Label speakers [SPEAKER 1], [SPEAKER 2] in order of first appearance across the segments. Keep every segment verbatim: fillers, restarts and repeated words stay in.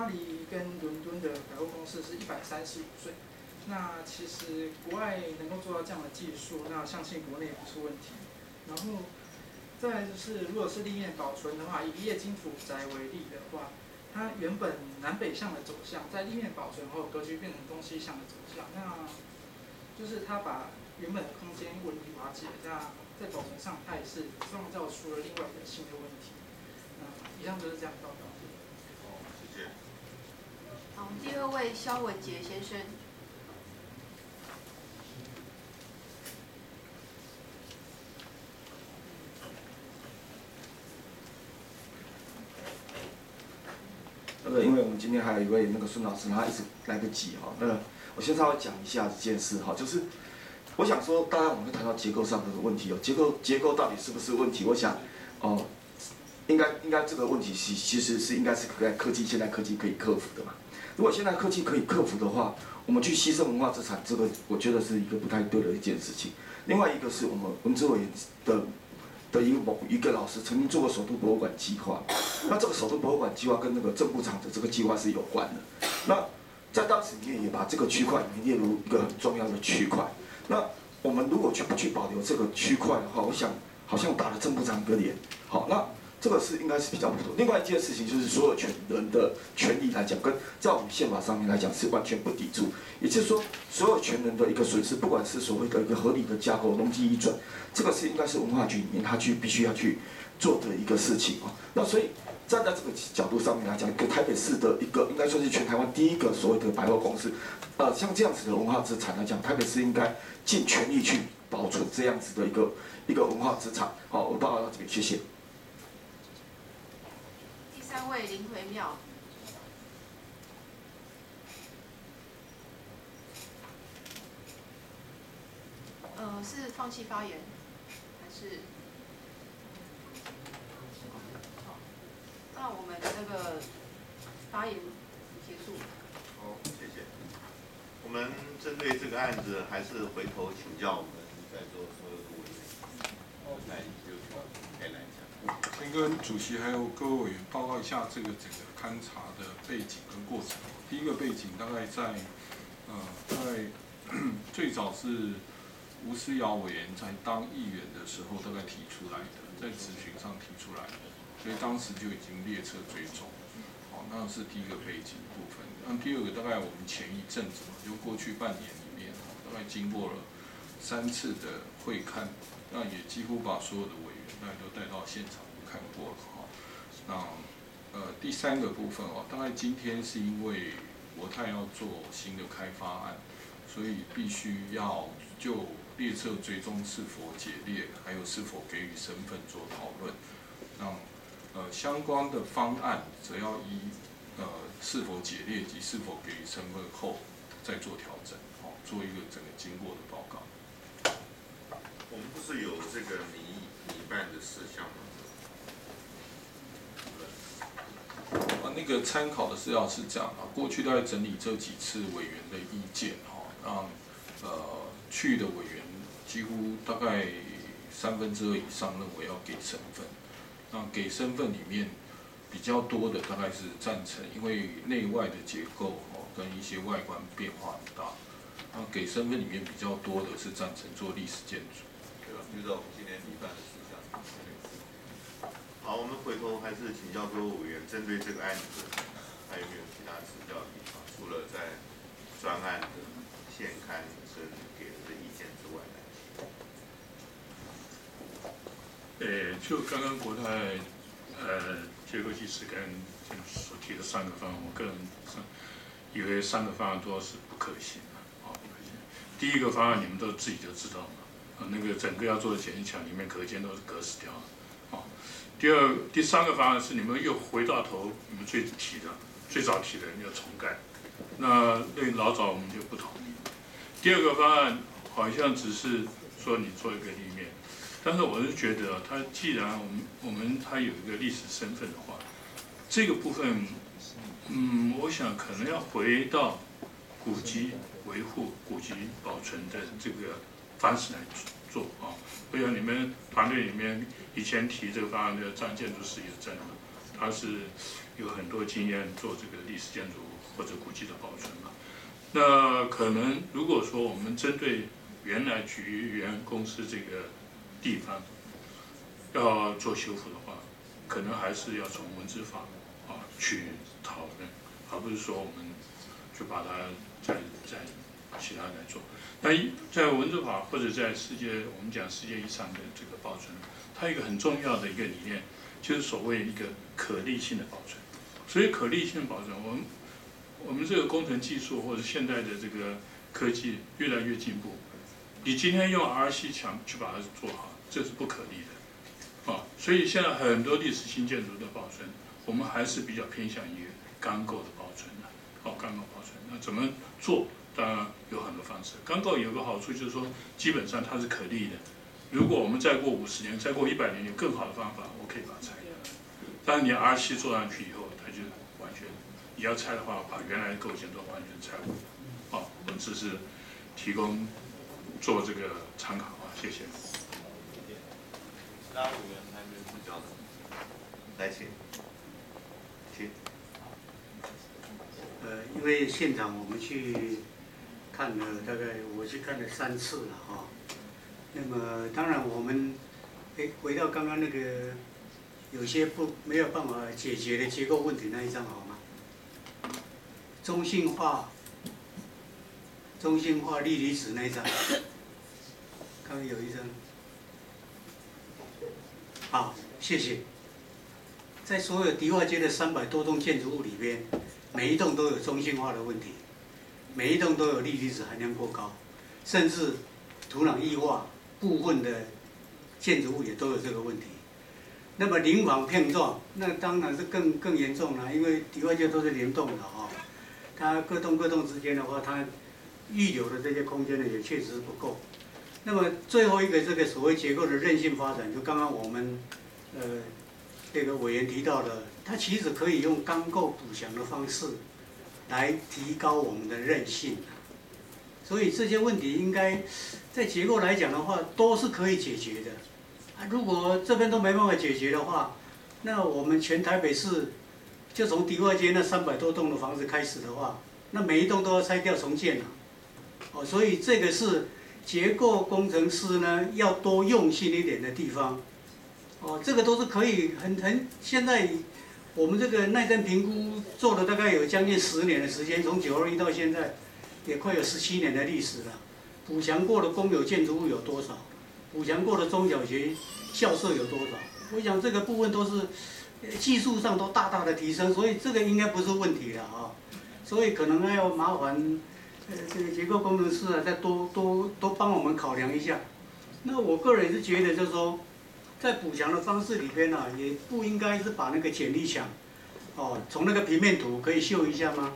[SPEAKER 1] 巴黎跟伦敦的百货公司是一百三十五岁。那其实国外能够做到这样的技术，那相信国内也不是问题。然后再来就是，如果是立面保存的话，以液晶土宅为例的话，它原本南北向的走向，在立面保存后，格局变成东西向的走向。那就是它把原本的空间问题瓦解，那在保存上，它也是创造出了另外一个新的问题。那以上就是这样报告。
[SPEAKER 2] 好，谢谢。
[SPEAKER 3] 好，第二位肖文杰先生。
[SPEAKER 4] 那个，因为我们今天还有一位那个孙老师，他一直来不及哈。那我先稍微讲一下这件事哈，就是我想说，当然我们会谈到结构上的问题哦，结构结构到底是不是问题？我想，哦，应该应该这个问题其其实是应该是在科技现在科技可以克服的嘛。如果现在科技可以克服的话，我们去牺牲文化资产，这个我觉得是一个不太对的一件事情。另外一个是我们文资委的。的一个某一个老师曾经做过首都博物馆计划，那这个首都博物馆计划跟那个正部长的这个计划是有关的。那在当时里面也把这个区块里面列入一个很重要的区块。那我们如果去不去保留这个区块的话，我想好像打了正部长一个脸。好，那这个是应该是比较不妥。另外一件事情就是所有权人的权利来讲，跟在我们宪法上面来讲是完全不抵触。也就是说，所有权人的一个损失，不管是所谓的一个合理的架构、容积移转，这个是应该是文化局里面他去必须要去做的一个事情啊。那所以站在这个角度上面来讲，一个台北市的一个应该说是全台湾第一个所谓的百货公司，呃，像这样子的文化资产来讲，台北市应该尽全力去保存这样子的一个一个文化资产。好，我报告到这边，谢谢。
[SPEAKER 3] 第三位林回妙。呃，是放弃发言，还是？好，那我们那个发言结束。
[SPEAKER 2] 好，谢谢。我们针对这个案子，还是回头请教我们在座所有的委员。来，就可以来讲。
[SPEAKER 5] 先跟主席还有各位委员报告一下这个整个勘查的背景跟过程。第一个背景大概在，呃，在最早是。吴思瑶委员在当议员的时候，大概提出来的，在质询上提出来的，所以当时就已经列车追踪。好，那是第一个背景部分。那第二个，大概我们前一阵子嘛，就过去半年里面，大概经过了三次的会勘，那也几乎把所有的委员大概都带到现场看过了哈。那呃第三个部分哦，大概今天是因为国泰要做新的开发案，所以必须要就列车追踪是否解列，还有是否给予身份做讨论。让呃相关的方案则要依呃是否解列及是否给予身份后再做调整，好、哦，做一个整个经过的报告。
[SPEAKER 2] 我们不是有这个拟拟办的事项吗？
[SPEAKER 5] 啊，那个参考的资料是这样啊，过去大概整理这几次委员的意见哈，让呃去的委员几乎大概三分之二以上认为要给身份。那给身份里面比较多的大概是赞成，因为内外的结构哦跟一些外观变化很大。那给身份里面比较多的是赞成做历史建筑。
[SPEAKER 2] 对吧？就是我们今天拟办的事项。好，我们回头还是请教各位委员，针对这个案子，还有没有其他指教的地方？除了在专案的现刊跟给的意见之外呢？
[SPEAKER 6] 呃，就刚刚国泰呃结构技师跟所提的三个方案，我个人以为三个方案都是不可行的，啊、哦，不可行。第一个方案你们都自己就知道嘛，啊，那个整个要做的简易墙里面隔间都是隔死掉的，啊、哦。第二、第三个方案是你们又回到头，你们最提的、最早提的要重盖，那那老早我们就不同意。第二个方案好像只是说你做一个立面。但是我是觉得，它既然我们我们它有一个历史身份的话，这个部分，嗯，我想可能要回到古迹维护、古迹保存的这个方式来做啊。我想你们团队里面以前提这个方案的张建筑师也在嘛， 他是有很多经验做这个历史建筑或者古迹的保存嘛。那可能如果说我们针对原来菊园公司这个地方要做修复的话，可能还是要从文资法啊去讨论，而不是说我们就把它再再其他来做。那在文资法或者在世界我们讲世界遗产的这个保存，它有一个很重要的一个理念，就是所谓一个可逆性的保存。所以可逆性的保存，我们我们这个工程技术或者现在的这个科技越来越进步，你今天用 R C 墙去把它做好，这是不可逆的，啊，所以现在很多历史新建筑的保存，我们还是比较偏向于钢构的保存的，哦，钢构保存。那怎么做？当然有很多方式。钢构有个好处就是说，基本上它是可逆的。如果我们再过五十年、再过一百年有更好的方法，我可以把它拆掉。当然你 R C 做上去以后，它就完全，你要拆的话，把原来的构件都完全拆毁。好，我们只是提供做这个参考啊，谢谢。
[SPEAKER 2] 其他委员还没有指教的，来请，请。
[SPEAKER 7] 呃，因为现场我们去看了，大概我去看了三次了哈。那么当然我们，哎，回到刚刚那个有些不没有办法解决的结构问题那一张好吗？中性化。中性化氯离子那一张，刚刚有一张，好，谢谢。在所有迪化街的三百多栋建筑物里边，每一栋都有中性化的问题，每一栋都有氯离子含量过高，甚至土壤异化，部分的建筑物也都有这个问题。那么邻房片状，那当然是更更严重了，因为迪化街都是联动的哦，它各栋各栋之间的话，它预留的这些空间呢，也确实不够。那么最后一个这个所谓结构的韧性发展，就刚刚我们呃这个委员提到的，它其实可以用钢构补强的方式来提高我们的韧性。所以这些问题应该在结构来讲的话，都是可以解决的。啊，如果这边都没办法解决的话，那我们全台北市就从迪化街那三百多栋的房子开始的话，那每一栋都要拆掉重建了。哦，所以这个是结构工程师呢要多用心一点的地方。哦，这个都是可以很很现在我们这个耐震评估做了大概有将近十年的时间，从九二一到现在也快有十七年的历史了。补强过的公有建筑物有多少？补强过的中小学校舍有多少？我想这个部分都是技术上都大大的提升，所以这个应该不是问题了啊。所以可能还要麻烦。呃，这个结构工程师啊，再多多多帮我们考量一下。那我个人是觉得，就是说，在补强的方式里边呢、啊，也不应该是把那个剪力墙，哦，从那个平面图可以秀一下吗？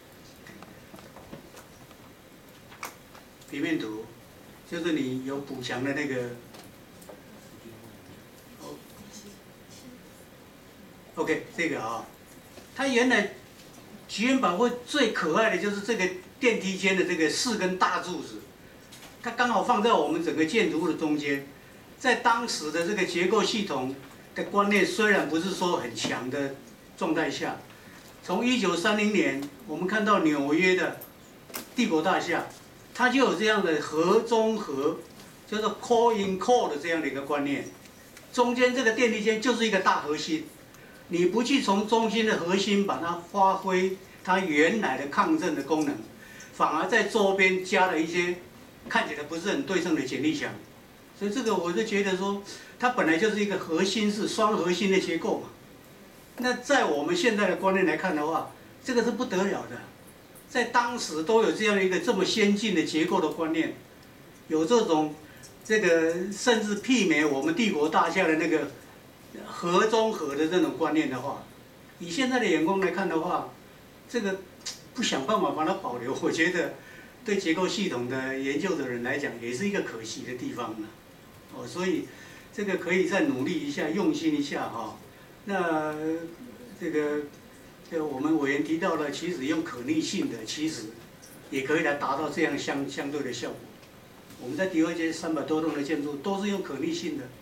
[SPEAKER 7] 平面图，就是你有补强的那个。OK， 这个啊，它原来菊园百货最可爱的就是这个。电梯间的这个四根大柱子，它刚好放在我们整个建筑物的中间。在当时的这个结构系统的观念虽然不是说很强的状态下，从一九三零年我们看到纽约的帝国大厦，它就有这样的合中合，叫做 core in core 的这样的一个观念。中间这个电梯间就是一个大核心，你不去从中心的核心把它发挥它原来的抗震的功能。反而在周边加了一些看起来不是很对称的剪力墙，所以这个我就觉得说，它本来就是一个核心是双核心的结构嘛。那在我们现在的观念来看的话，这个是不得了的。在当时都有这样一个这么先进的结构的观念，有这种这个甚至媲美我们帝国大厦的那个核中核的这种观念的话，以现在的眼光来看的话，这个。不想办法把它保留，我觉得对结构系统的研究的人来讲，也是一个可惜的地方了。哦，所以这个可以再努力一下，用心一下哈。那这个，这我们委员提到了，其实用可逆性的，其实也可以来达到这样相相对的效果。我们在迪化街三百多栋的建筑都是用可逆性的，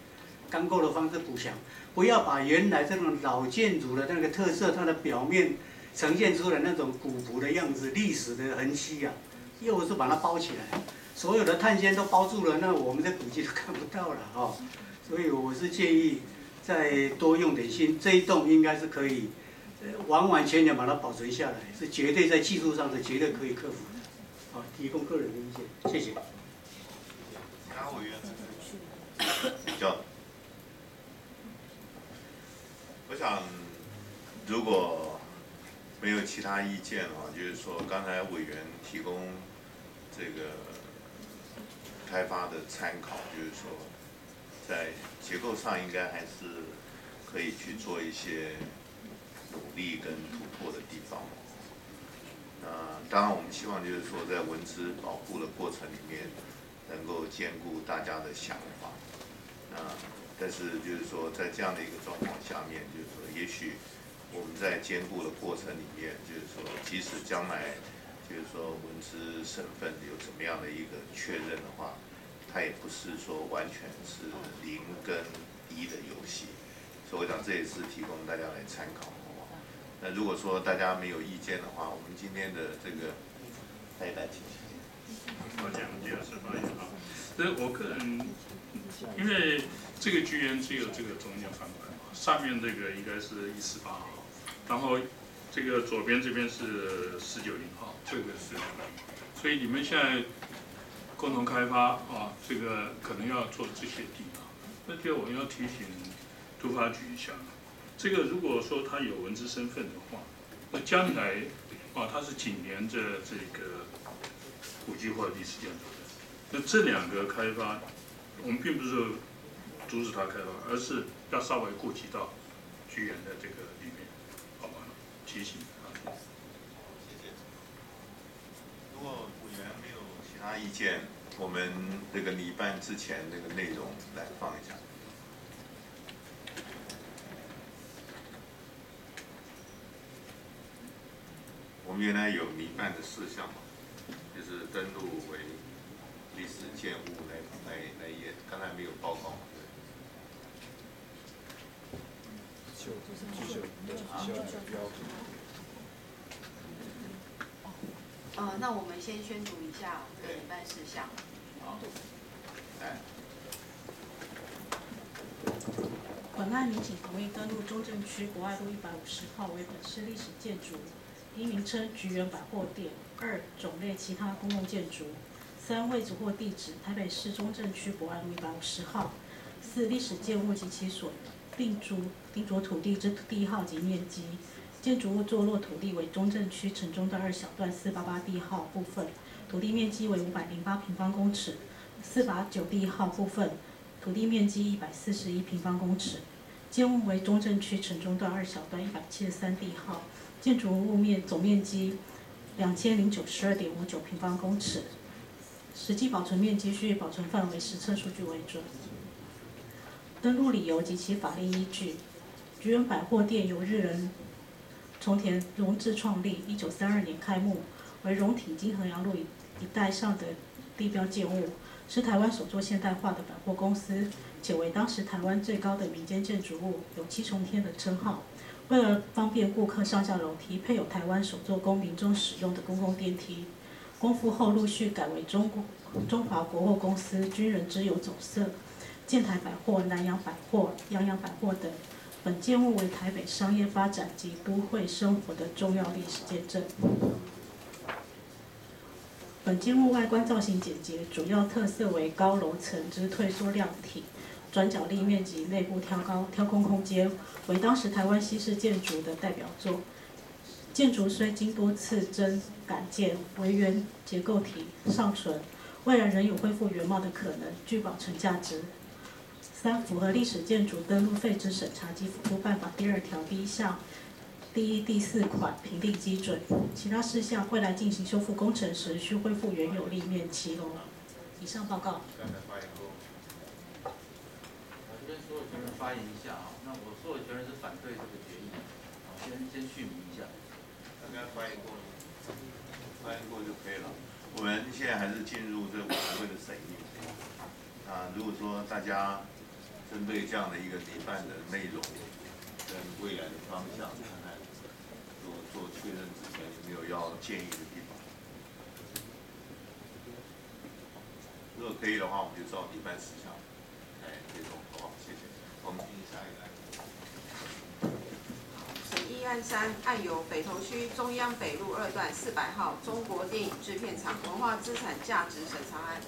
[SPEAKER 7] 钢构的方式补强，不要把原来这种老建筑的那个特色，它的表面呈现出来那种古朴的样子、历史的痕迹啊，又是把它包起来，所有的碳纤都包住了，那我们在古迹都看不到了哦。所以我是建议再多用点心，这一栋应该是可以，呃，完完全全把它保存下来，是绝对在技术上是绝对可以克服的。好，提供个人的意见，谢谢。
[SPEAKER 2] 其他委员比较，我想如果没有其他意见啊，就是说刚才委员提供这个开发的参考，就是说在结构上应该还是可以去做一些努力跟突破的地方。那当然，我们希望就是说，在文资保护的过程里面，能够兼顾大家的想法。那但是就是说，在这样的一个状况下面，就是说，也许我们在兼顾的过程里面，就是说，即使将来就是说文资身份有怎么样的一个确认的话，它也不是说完全是零跟一的游戏。所以我想这也是提供大家来参考。那如果说大家没有意见的话，我们今天的这个下一代请。
[SPEAKER 6] 我讲第二次发言啊，所以我个人，因为这个剧院只有这个中间翻版，上面这个应该是一四八号，然后这个左边这边是四九零号，这个是，所以你们现在共同开发啊，这个可能要做这些地方。那第二，我要提醒都发局一下。这个如果说他有文资身份的话，那将来啊，他是紧连着这个古迹或者历史建筑的，那这两个开发，我们并不是阻止他开发，而是要稍微顾及到剧院的这个里面，好吧？提醒啊。
[SPEAKER 2] 谢谢。如果委员没有其他意见，我们这个礼拜之前那个内容来放一下。我们原来有弥办的事项嘛，就是登录为历史建物来来来演，刚才没有报告。
[SPEAKER 8] 就就就标准。
[SPEAKER 3] 呃，那我们先宣读一下这个礼办事项。
[SPEAKER 2] 好，来。
[SPEAKER 9] 本案民警同意登录中正区国外路一百五十号为本市历史建筑。一名称菊园百货店，二种类其他公共建筑，三位置或地址台北市中正区博爱路一百五十号，四历史建物及其所定筑定着土地之地号及面积，建筑物坐落土地为中正区城中段二小段四八八地号部分，土地面积为五百零八平方公尺，四八九地号部分，土地面积一百四十一平方公尺，建物为中正区城中段二小段一百七十三地号。建筑物面总面积两千零九十二点五九平方公尺，实际保存面积需以保存范围实测数据为准。登录理由及其法令依据：菊园百货店由日人重田荣治创立，一九三二年开幕，为荣町金河阳路一带上的地标建物，是台湾首座现代化的百货公司，且为当时台湾最高的民间建筑物，有七重天的称号。为了方便顾客上下楼梯，配有台湾首座供民众使用的公共电梯。公复后陆续改为中国中华国货公司、军人之友总社、建台百货、南洋百货、洋洋百货等。本建物为台北商业发展及都会生活的重要历史见证。本建物外观造型简洁，主要特色为高楼层之退缩量体。转角立面及内部挑高挑空空间，为当时台湾西式建筑的代表作。建筑虽经多次增改建，为原结构体尚存，未来仍有恢复原貌的可能，具保存价值。三、符合历史建筑登录废止审查及辅助办法第二条第一项第一、第四款评定基准。其他事项未来进行修复工程时，需恢复原有立面骑楼。以上报告。
[SPEAKER 10] 所有权人发言一下啊，那我所有权人是反对这个决议，啊，先先续名一下。
[SPEAKER 2] 刚刚发言过了，发言过就可以了。我们现在还是进入这委员会的审议。啊，如果说大家针对这样的一个拟办的内容跟未来的方向，看看做做确认之前有没有要建议的地方。如果可以的话，我们就照拟办事项来推动，好不好？谢谢。我们进行下一个案子。
[SPEAKER 3] 审议案三，案由北投区中央北路二段四百号中国电影制片厂文化资产价值审查案。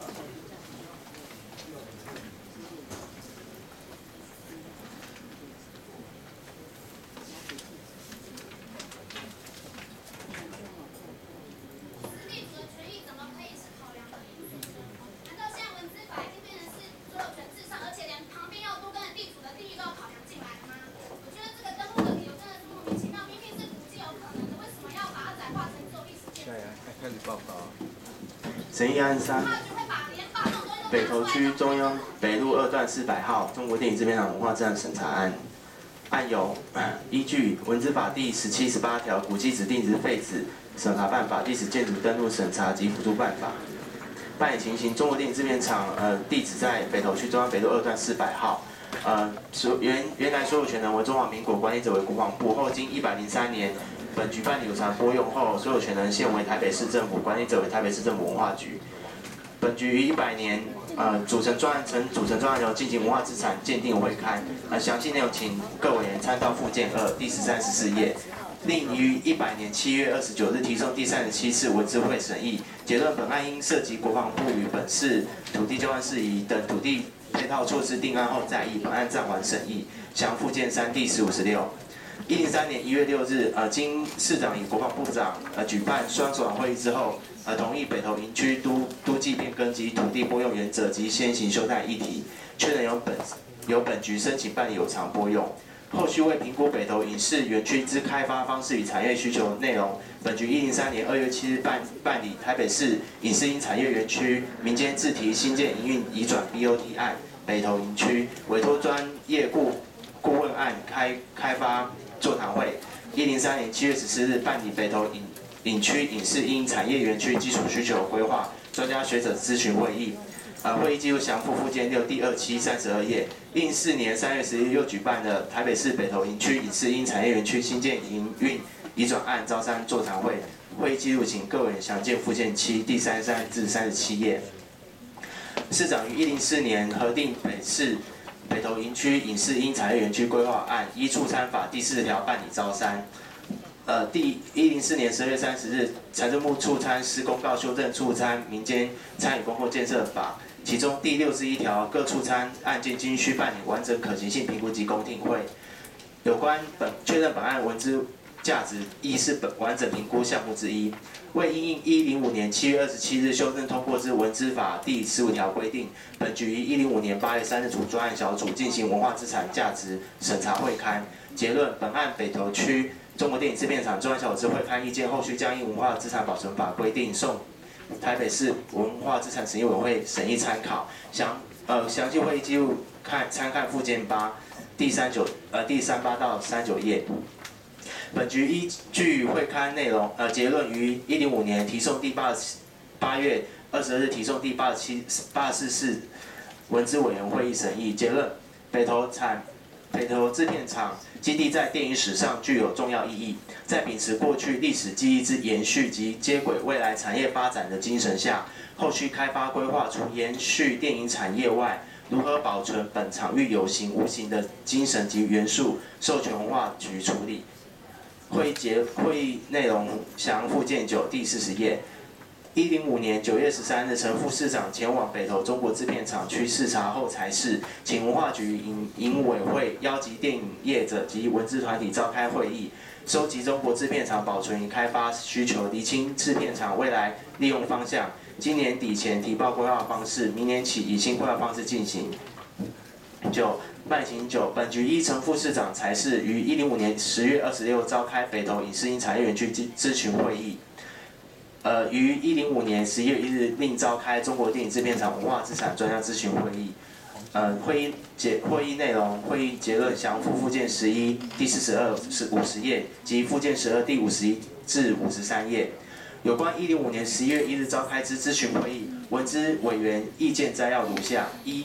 [SPEAKER 11] 审议案三，北投区中央北路二段四百号中国电影制片厂文化资产审查案。案由依据《文资法》第十七、十八条古迹指定之废址审查办法、历史建筑登录审查及辅助办法。办理情形：中国电影制片厂呃地址在北投区中央北路二段四百号。呃，所原原来所有权人为中华民国，管理者为国防部。后经一百零三年本局办理有偿拨用后，所有权人现为台北市政府，管理者为台北市政府文化局。本局于一百年呃组成专案，曾组成专案由进行文化资产鉴定会勘，呃详细内容请各委员参照附件二第十三、十四页。另于一百年七月二十九日提送第三十七次文资会审议，结论本案因涉及国防部与本市土地交换事宜等土地配套措施定案后再议，本案暂缓审议。详附件三第十五、十六。一零三年一月六日，呃，经市长与国防部长呃举办双首长会议之后，呃，同意北投营区都都计变更及土地拨用原则及先行修改议题，确认由本由本局申请办理有偿拨用。后续为评估北投影视园区之开发方式与产业需求内容，本局一零三年二月七日办办理台北市影视音产业园区民间自提新建营运移转 B O T 案，北投营区委托专业顾顾问案开开发座谈会。一零三年七月十四日办理北投影影区影视音产业园区基础需求规划专家学者咨询会议。呃，会议记录详附附件六第二期三十二页。应四年三月十一日又举办了台北市北投营区影视音产业园区新建营运移转案招商座谈会。会议记录请各委员详见附件七第三十三至三十七页。市长于一零四年核定北市北投营区影视音产业园区规划案，依促参法第四十条办理招商。呃，第一零四年十二月三十日，财政部促参施公告修正促参民间参与公共建设法，其中第六十一条各促参案件均需办理完整可行性评估及公听会。有关本确认本案文资价值，亦是本完整评估项目之一。为因应一零五年七月二十七日修正通过之文资法第十五条规定，本局于一零五年八月三日组专案小组进行文化资产价值审查会勘。结论：本案北投区中国电影制片厂专案小组会勘意见，后续将依文化资产保存法规定送台北市文化资产审议委员会审议参考。详呃详细会议记录看参看附件八第三九呃第三八到三九页。本局依据会勘内容，呃结论于一零五年提送第八八月二十日提送第八十七八十四次文资委员会议审议。结论：北投产北投制片厂基地在电影史上具有重要意义，在秉持过去历史记忆之延续及接轨未来产业发展的精神下，后续开发规划除延续电影产业外，如何保存本场域有形无形的精神及元素，授权文化局处理。会议结会议内容详附件九第四十页。一零五年九月十三日，陈副市长前往北投中国制片厂区视察后才是，请文化局营营委会邀集电影业者及文资团体召开会议，收集中国制片厂保存与开发需求，厘清制片厂未来利用方向。今年底前提报规划方式，明年起以新规划方式进行。九办行九，本局依陈副市长才是于一零五年十月二十六召开北投影视音产业园区咨询会议。呃，于一零五年十一月一日另召开中国电影制片厂文化资产专家咨询会议。呃，会议结会议内容、会议结论详附附件十一第四十二、是五十页及附件十二第五十一至五十三页。有关一零五年十一月一日召开之咨询会议，文资委员意见摘要如下：一、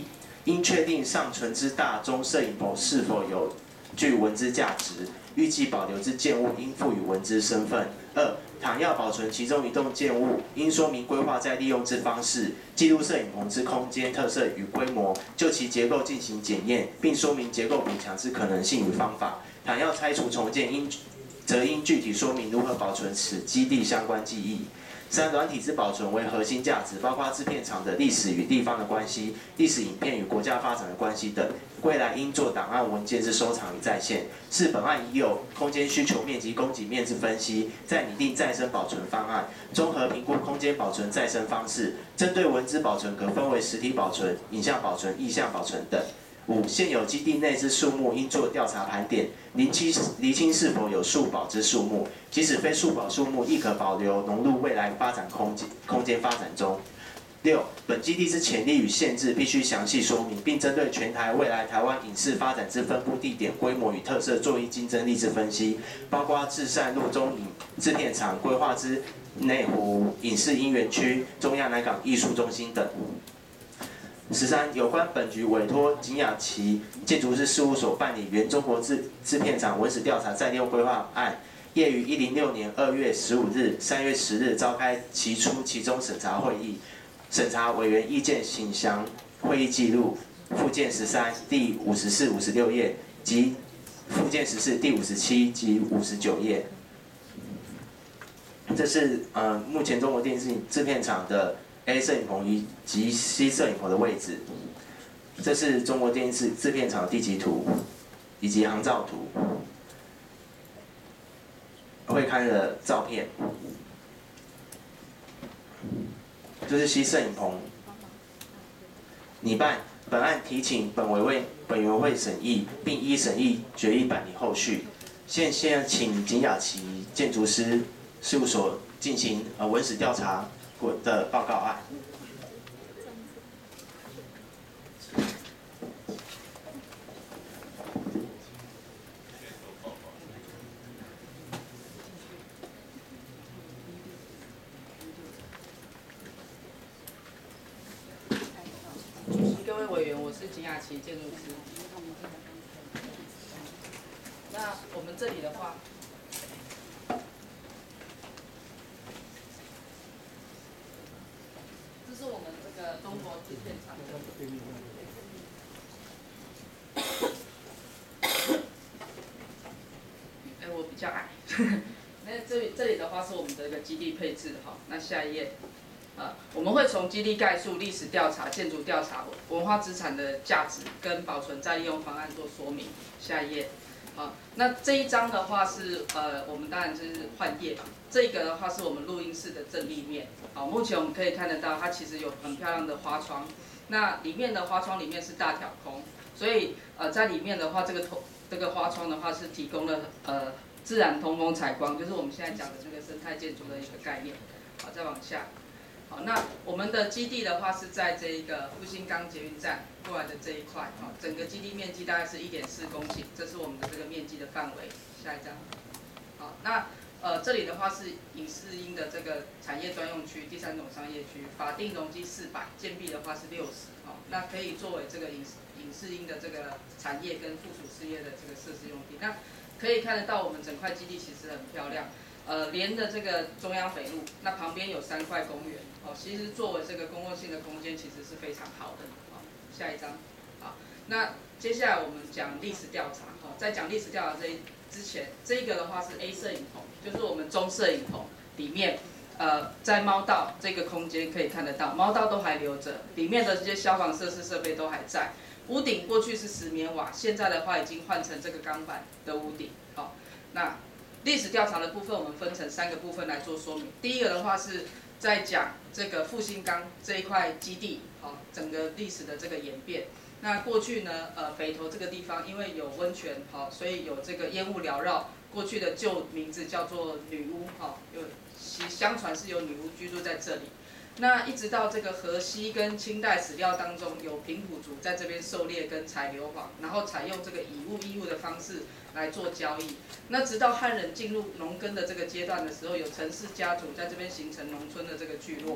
[SPEAKER 11] 应确定尚存之大中摄影棚是否有具文资价值，预计保留之建物应赋予文资身份。二、倘要保存其中一栋建物，应说明规划再利用之方式，记录摄影棚之空间特色与规模，就其结构进行检验，并说明结构补强之可能性与方法。倘要拆除重建，应则应具体说明如何保存此基地相关记忆。三、软体之保存为核心价值，包括制片厂的历史与地方的关系、历史影片与国家发展的关系等，未来应做档案文件之收藏与再现。四、本案已有空间需求面及供给面之分析，再拟定再生保存方案，综合评估空间保存再生方式。针对文资保存可分为实体保存、影像保存、意象保存等。五、现有基地内之树木应做调查盘点，厘清厘清是否有树保之树木，即使非树保树木，亦可保留融入未来发展空间空间发展中。六、本基地之潜力与限制必须详细说明，并针对全台未来台湾影视发展之分布地点、规模与特色做一竞争力之分析，包括至善路中影制片厂规划之内湖影视音园区、中亚南港艺术中心等。十三、有关本局委托景雅琪建筑师事务所办理原中国制制片厂文史调查再利用规划案，业于一零六年二月十五日、三月十日召开期初、期中审查会议，审查委员意见请详会议记录附件十三第五十四、五十六页及附件十四第五十七及五十九页。这是呃目前中国电视制片厂的 A 摄影棚以及 C 摄影棚的位置，这是中国电视制片厂的地籍图以及航照图，会刊的照片，这是 C 摄影棚。拟办本案提请本委会本委员会审议，并依审议决议办理后续。现现在请景雅琪建筑师事务所进行呃文史调查的报告案。
[SPEAKER 12] 主席、各位委员，我是景雅琪建筑师。那我们这里的话，这是我们这个中国制片厂的。哎，我比较矮。那这里这里的话是我们的一个基地配置哈。那下一页。呃，我们会从基地概述、历史调查、建筑调查、文化资产的价值跟保存再利用方案做说明。下一页，啊，那这一张的话是呃，我们当然就是换页嘛。这个的话是我们录音室的正立面。好，目前我们可以看得到，它其实有很漂亮的花窗。那里面的花窗里面是大挑空，所以呃，在里面的话，这个头这个花窗的话是提供了呃自然通风采光，就是我们现在讲的这个生态建筑的一个概念。好，再往下。好，那我们的基地的话是在这一个复兴岗捷运站过来的这一块，好，整个基地面积大概是一点四公顷，这是我们的这个面积的范围。下一张，好，那呃这里的话是影视音的这个产业专用区，第三种商业区，法定容积四百，建蔽的话是六十，好，那可以作为这个影影视音的这个产业跟附属事业的这个设施用地。那可以看得到我们整块基地其实很漂亮。呃，连的这个中央北路，那旁边有三块公园，哦，其实作为这个公共性的空间，其实是非常好的。好，下一张，好，那接下来我们讲历史调查，哦，在讲历史调查这一之前，这个的话是 A 摄影棚，就是我们中摄影棚里面，呃，在猫道这个空间可以看得到，猫道都还留着，里面的这些消防设施设备都还在。屋顶过去是石棉瓦，现在的话已经换成这个钢板的屋顶，好，那。历史调查的部分，我们分成三个部分来做说明。第一个的话是在讲这个复兴岗这一块基地，好，整个历史的这个演变。那过去呢，呃，北投这个地方因为有温泉，好，所以有这个烟雾缭绕。过去的旧名字叫做女巫，好，有相传是有女巫居住在这里。那一直到这个河西跟清代史料当中，有平埔族在这边狩猎跟采硫磺，然后采用这个以物易物的方式来做交易。那直到汉人进入农耕的这个阶段的时候，有陈氏家族在这边形成农村的这个聚落。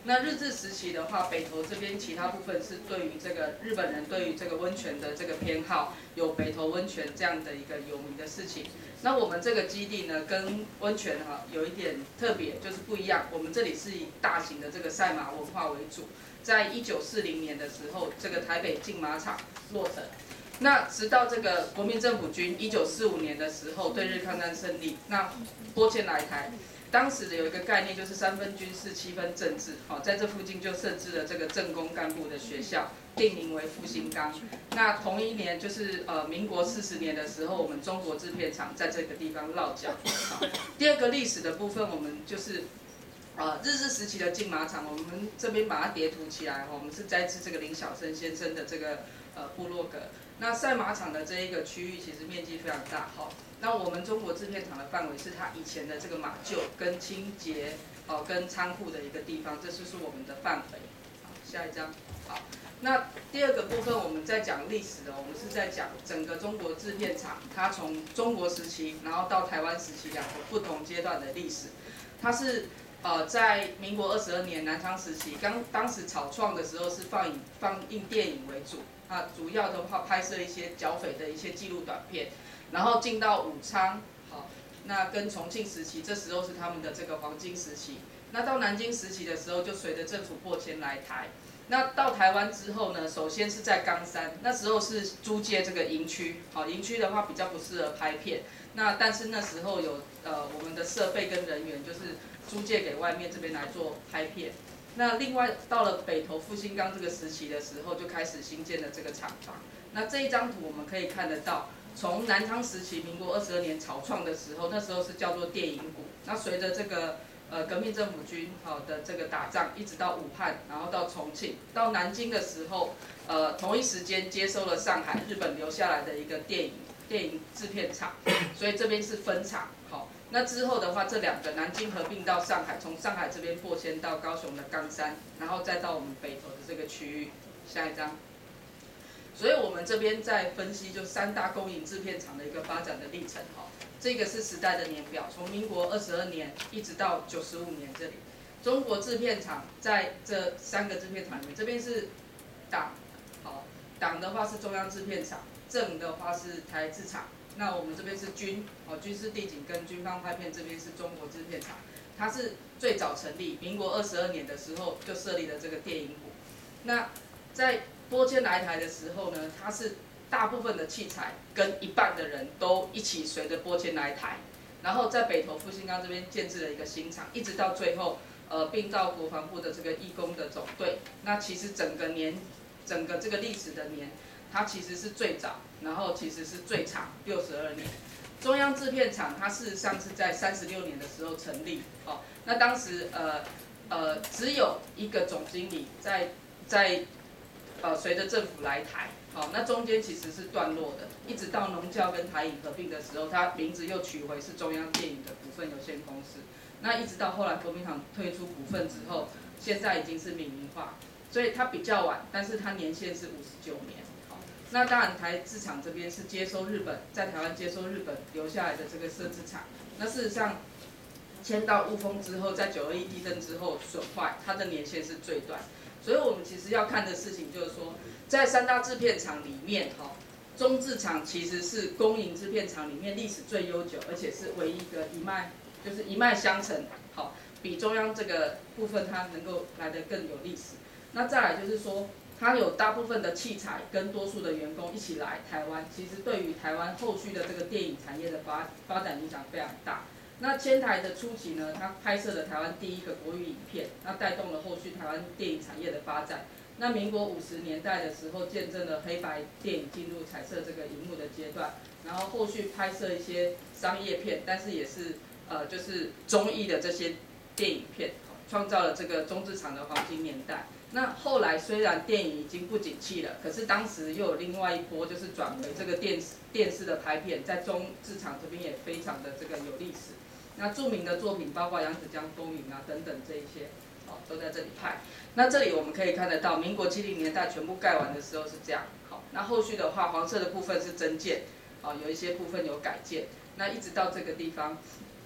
[SPEAKER 12] 那日治时期的话，北投这边其他部分是对于这个日本人对于这个温泉的这个偏好，有北投温泉这样的一个有名的事情。那我们这个基地呢，跟温泉哈有一点特别，就是不一样。我们这里是以大型的这个赛马文化为主。在一九四零年的时候，这个台北竞马场落成。那直到这个国民政府军一九四五年的时候，对日抗战胜利，那拨迁来台。当时的有一个概念就是三分军事，七分政治。好，在这附近就设置了这个政工干部的学校，定名为复兴岗。那同一年就是呃民国四十年的时候，我们中国制片厂在这个地方落脚。第二个历史的部分，我们就是呃日治时期的竞马场，我们这边把它叠涂起来。我们是摘自这个林小生先生的这个呃部落格。那赛马场的这一个区域其实面积非常大，哈。那我们中国制片厂的范围是它以前的这个马厩跟清洁哦跟仓库的一个地方，这就是我们的范围。好，下一张。好，那第二个部分我们在讲历史的，我们是在讲整个中国制片厂，它从中国时期，然后到台湾时期两个不同阶段的历史。它是呃在民国二十二年南昌时期，刚当时草创的时候是放映放映电影为主。啊，主要的话拍摄一些剿匪的一些纪录短片，然后进到武昌，好，那跟重庆时期，这时候是他们的这个黄金时期。那到南京时期的时候，就随着政府拨迁来台。那到台湾之后呢，首先是在冈山，那时候是租借这个营区，好，营区的话比较不适合拍片。那但是那时候有呃我们的设备跟人员，就是租借给外面这边来做拍片。那另外到了北投复兴岗这个时期的时候，就开始新建了这个厂房。那这一张图我们可以看得到，从南昌时期民国二十二年草创的时候，那时候是叫做电影股。那随着这个呃革命政府军好的这个打仗，一直到武汉，然后到重庆，到南京的时候，呃同一时间接收了上海日本留下来的一个电影电影制片厂，所以这边是分厂。好。那之后的话，这两个南京合并到上海，从上海这边拨迁到高雄的冈山，然后再到我们北投的这个区域。下一张。所以我们这边在分析就三大公营制片厂的一个发展的历程哈。这个是时代的年表，从民国二十二年一直到九十五年这里。中国制片厂在这三个制片厂里面，这边是党，好，党的话是中央制片厂，政的话是台制厂。那我们这边是军，哦，军事地景跟军方拍片这边是中国制片厂，它是最早成立，民国二十二年的时候就设立了这个电影股。那在拨迁来台的时候呢，它是大部分的器材跟一半的人都一起随着拨迁来台，然后在北投复兴岗这边建制了一个新厂，一直到最后呃并到国防部的这个义工的总队。那其实整个年，整个这个历史的年。它其实是最早，然后其实是最长，六十二年。中央制片厂它事实上是在三十六年的时候成立，哦，那当时呃呃只有一个总经理在在呃随着政府来台，好，那中间其实是段落的，一直到农教跟台影合并的时候，它名字又取回是中央电影的股份有限公司。那一直到后来国民党退出股份之后，现在已经是民营化，所以它比较晚，但是它年限是五十九年。那当然，台制厂这边是接收日本，在台湾接收日本留下来的这个设置厂。那事实上，迁到雾峰之后，在九二一地震之后损坏，它的年限是最短。所以我们其实要看的事情就是说，在三大制片厂里面，哈，中制厂其实是公营制片厂里面历史最悠久，而且是唯一一个一脉，就是一脉相承，好，比中央这个部分它能够来得更有历史。那再来就是说。它有大部分的器材跟多数的员工一起来台湾，其实对于台湾后续的这个电影产业的发发展影响非常大。那迁台的初期呢，它拍摄了台湾第一个国语影片，那带动了后续台湾电影产业的发展。那民国五十年代的时候，见证了黑白电影进入彩色这个荧幕的阶段，然后后续拍摄一些商业片，但是也是呃就是综艺的这些电影片，创造了这个中制厂的黄金年代。那后来虽然电影已经不景气了，可是当时又有另外一波，就是转为这个电视电视的拍片，在中制厂这边也非常的这个有历史。那著名的作品包括《扬子江风云》啊等等这一些，好都在这里拍。那这里我们可以看得到，民国七零年代全部盖完的时候是这样，好，那后续的话，黄色的部分是增建，好有一些部分有改建，那一直到这个地方。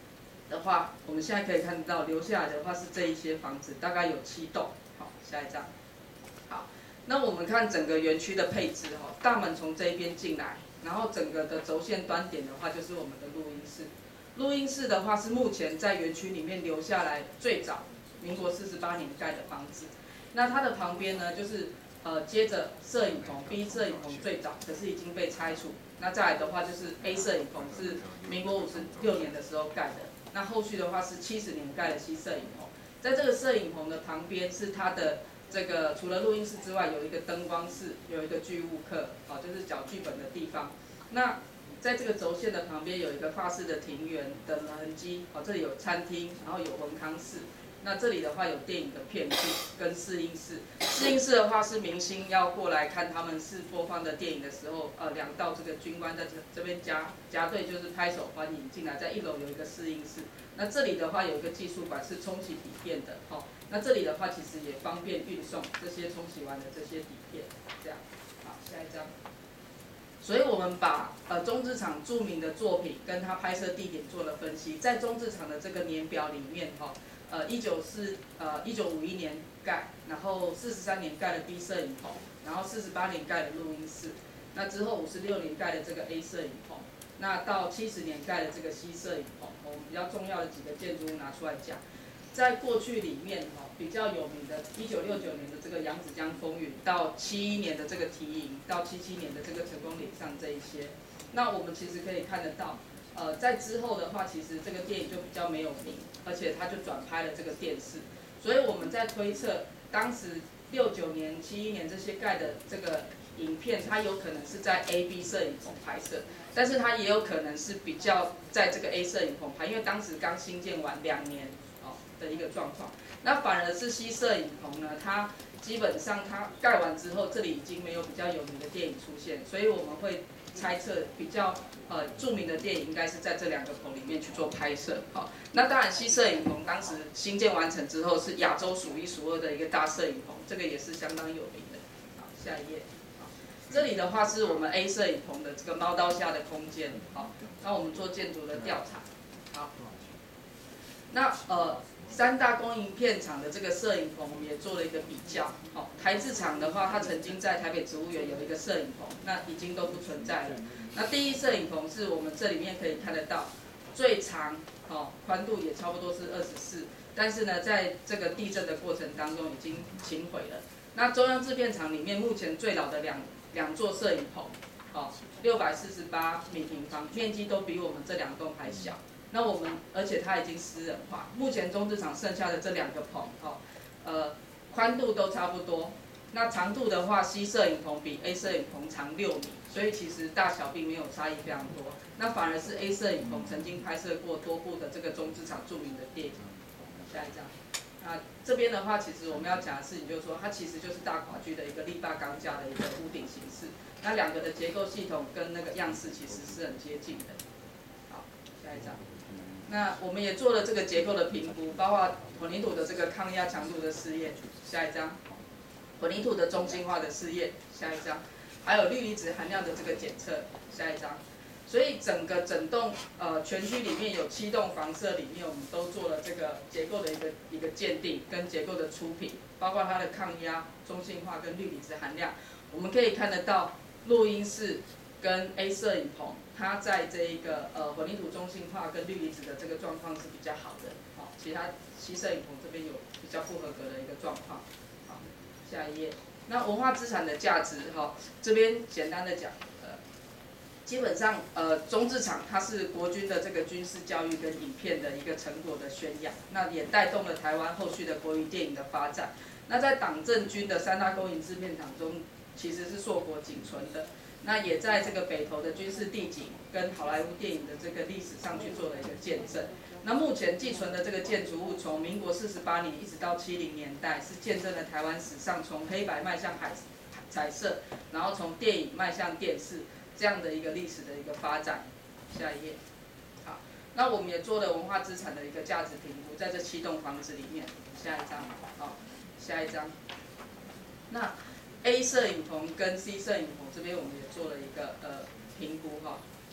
[SPEAKER 12] 的话，我们现在可以看到留下来的话是这一些房子，大概有七栋。好，下一张。好，那我们看整个园区的配置哈，大门从这一边进来，然后整个的轴线端点的话就是我们的录音室。录音室的话是目前在园区里面留下来最早民国四十八年盖的房子。那它的旁边呢，就是呃接着摄影棚 ，B 摄影棚最早，可是已经被拆除。那再来的话就是 A 摄影棚是民国五十六年的时候盖的。那后续的话是七十年盖的 C 摄影棚，在这个摄影棚的旁边是它的这个除了录音室之外，有一个灯光室，有一个剧务课，好，就是缴剧本的地方。那在这个轴线的旁边有一个法式的庭园的痕迹，好，这里有餐厅，然后有文康室。那这里的话有电影的片区跟试映室，试映室的话是明星要过来看他们是播放的电影的时候，呃，两道这个军官在这这边夹夹队就是拍手欢迎进来，在一楼有一个试映室。那这里的话有一个技术馆是冲洗底片的，好、哦，那这里的话其实也方便运送这些冲洗完的这些底片，这样，好，下一张。所以我们把呃中制厂著名的作品跟它拍摄地点做了分析，在中制厂的这个年表里面，哈、哦。呃，一九四呃一九五一年盖，然后四十三年盖了 B 摄影棚，然后四十八年盖了录音室，那之后五十六年盖了这个 A 摄影棚，那到七十年盖了这个 C 摄影棚。我们比较重要的几个建筑物拿出来讲，在过去里面哈、哦、比较有名的，一九六九年的这个扬子江风云，到七一年的这个提营，到七七年的这个成功岭上这一些，那我们其实可以看得到。呃，在之后的话，其实这个电影就比较没有名，而且他就转拍了这个电视，所以我们在推测，当时六九年、七一年这些盖的这个影片，它有可能是在 A、B 摄影棚拍摄，但是它也有可能是比较在这个 A 摄影棚拍，因为当时刚新建完两年哦的一个状况。那反而是 C 摄影棚呢，它基本上它盖完之后，这里已经没有比较有名的电影出现，所以我们会猜测比较。呃，著名的电影应该是在这两个棚里面去做拍摄，好，那当然，西摄影棚当时新建完成之后是亚洲数一数二的一个大摄影棚，这个也是相当有名的。好，下一页，好，这里的话是我们 A 摄影棚的这个猫刀下的空间，好，那我们做建筑的调查，好，那呃。三大公营片厂的这个摄影棚，我们也做了一个比较。好、哦，台制厂的话，它曾经在台北植物园有一个摄影棚，那已经都不存在了。那第一摄影棚是我们这里面可以看得到，最长，哦，宽度也差不多是二十四，但是呢，在这个地震的过程当中已经倾毁了。那中央制片厂里面目前最老的两两座摄影棚，哦，六百四十八米平方，面积都比我们这两栋还小。那我们，而且它已经私人化。目前中制厂剩下的这两个棚，哦，呃，宽度都差不多。那长度的话 ，C 摄影棚比 A 摄影棚长六米，所以其实大小并没有差异非常多。那反而是 A 摄影棚曾经拍摄过多部的这个中制厂著名的电影。下一张。那这边的话，其实我们要讲的事情就是说，它其实就是大垮居的一个力霸钢架的一个屋顶形式。那两个的结构系统跟那个样式其实是很接近的。好，下一张。那我们也做了这个结构的评估，包括混凝土的这个抗压强度的试验，下一张；混凝土的中性化的试验，下一张；还有氯离子含量的这个检测，下一张。所以整个整栋呃全区里面有七栋房舍里面，我们都做了这个结构的一个一个鉴定跟结构的出品，包括它的抗压、中性化跟氯离子含量。我们可以看得到录音室跟 A 摄影棚。它在这一个呃混凝土中性化跟氯离子的这个状况是比较好的，好，其他西摄影棚这边有比较不合格的一个状况，好，下一页。那文化资产的价值，哈，这边简单的讲，呃，基本上呃中制厂它是国军的这个军事教育跟影片的一个成果的宣扬，那也带动了台湾后续的国语电影的发展。那在党政军的三大公营制片厂中，其实是硕果仅存的。那也在这个北投的军事地景跟好莱坞电影的这个历史上去做了一个见证。那目前寄存的这个建筑物，从民国四十八年一直到七零年代，是见证了台湾史上从黑白迈向海彩色，然后从电影迈向电视这样的一个历史的一个发展。下一页，好，那我们也做了文化资产的一个价值评估，在这七栋房子里面。下一张，好，下一张。那 A 摄影棚跟 C 摄影棚这边我们也做了一个呃评估哈，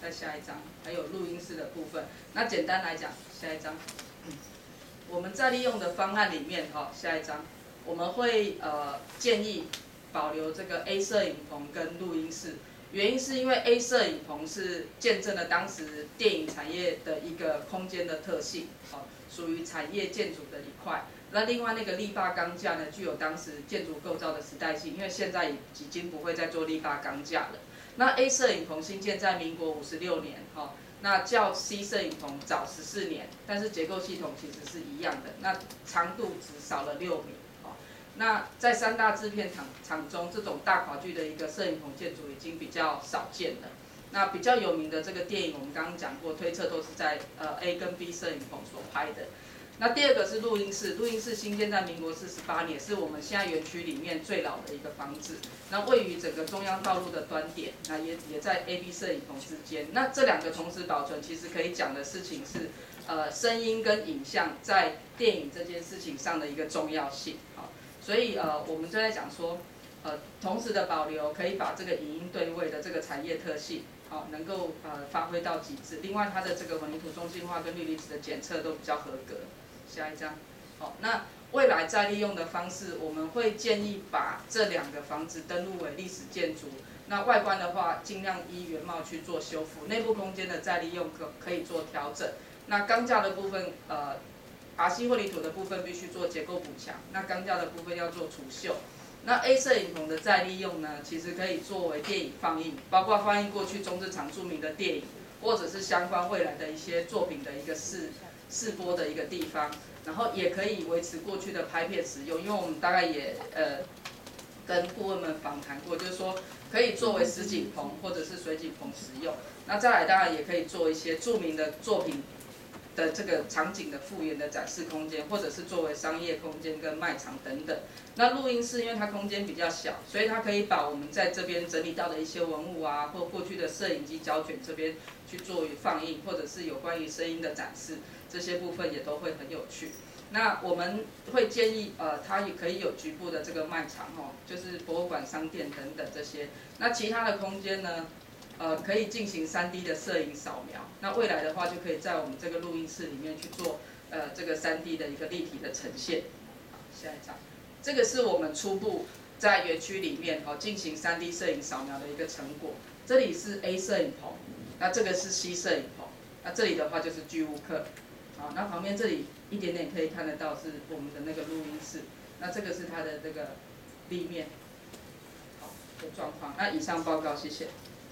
[SPEAKER 12] 再下一张，还有录音室的部分。那简单来讲，下一张，我们再利用的方案里面，哈，下一张，我们会呃建议保留这个 A 摄影棚跟录音室。原因是因为 A 摄影棚是见证了当时电影产业的一个空间的特性，好，属于产业建筑的一块。那另外那个力霸钢架呢，具有当时建筑构造的时代性，因为现在已经不会再做力霸钢架了。那 A 摄影棚兴建在民国五十六年，哈，那较 C 摄影棚早十四年，但是结构系统其实是一样的，那长度只少了六米。那在三大制片厂厂中，这种大跨距的一个摄影棚建筑已经比较少见了。那比较有名的这个电影，我们刚刚讲过，推测都是在呃 A 跟 B 摄影棚所拍的。那第二个是录音室，录音室兴建在民国四十八年，是我们现在园区里面最老的一个房子。那位于整个中央道路的端点，那也也在 A、B 摄影棚之间。那这两个同时保存，其实可以讲的事情是，呃，声音跟影像在电影这件事情上的一个重要性。好。所以呃，我们就在讲说，呃，同时的保留可以把这个影音对位的这个产业特性，好、哦，能够呃发挥到极致。另外，它的这个混凝土中性化跟氯离子的检测都比较合格。下一张，好、哦，那未来再利用的方式，我们会建议把这两个房子登录为历史建筑。那外观的话，尽量依原貌去做修复，内部空间的再利用可可以做调整。那钢架的部分，呃。R C 混凝土的部分必须做结构补强，那钢架的部分要做除锈。那 A 摄影棚的再利用呢，其实可以作为电影放映，包括放映过去中制厂著名的电影，或者是相关未来的一些作品的一个试试播的一个地方，然后也可以维持过去的拍片使用，因为我们大概也呃跟顾问们访谈过，就是说可以作为实景棚或者是水景棚使用。那再来当然也可以做一些著名的作品的这个场景的复原的展示空间，或者是作为商业空间跟卖场等等。那录音室因为它空间比较小，所以它可以把我们在这边整理到的一些文物啊，或过去的摄影机胶卷这边去做放映，或者是有关于声音的展示，这些部分也都会很有趣。那我们会建议，呃，它也可以有局部的这个卖场哦，就是博物馆、商店等等这些。那其他的空间呢？呃，可以进行 三 D 的摄影扫描。那未来的话，就可以在我们这个录音室里面去做呃这个 三 D 的一个立体的呈现。好，下一张，这个是我们初步在园区里面哦进行 三 D 摄影扫描的一个成果。这里是 A 摄影棚，那这个是 C 摄影棚，那这里的话就是巨物客。好，那旁边这里一点点可以看得到是我们的那个录音室。那这个是它的这个立面好的状况。那以上报告，谢谢。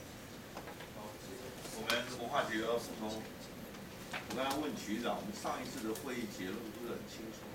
[SPEAKER 2] 我们文化局要补充，我刚才问局长，我们上一次的会议结论不是很清楚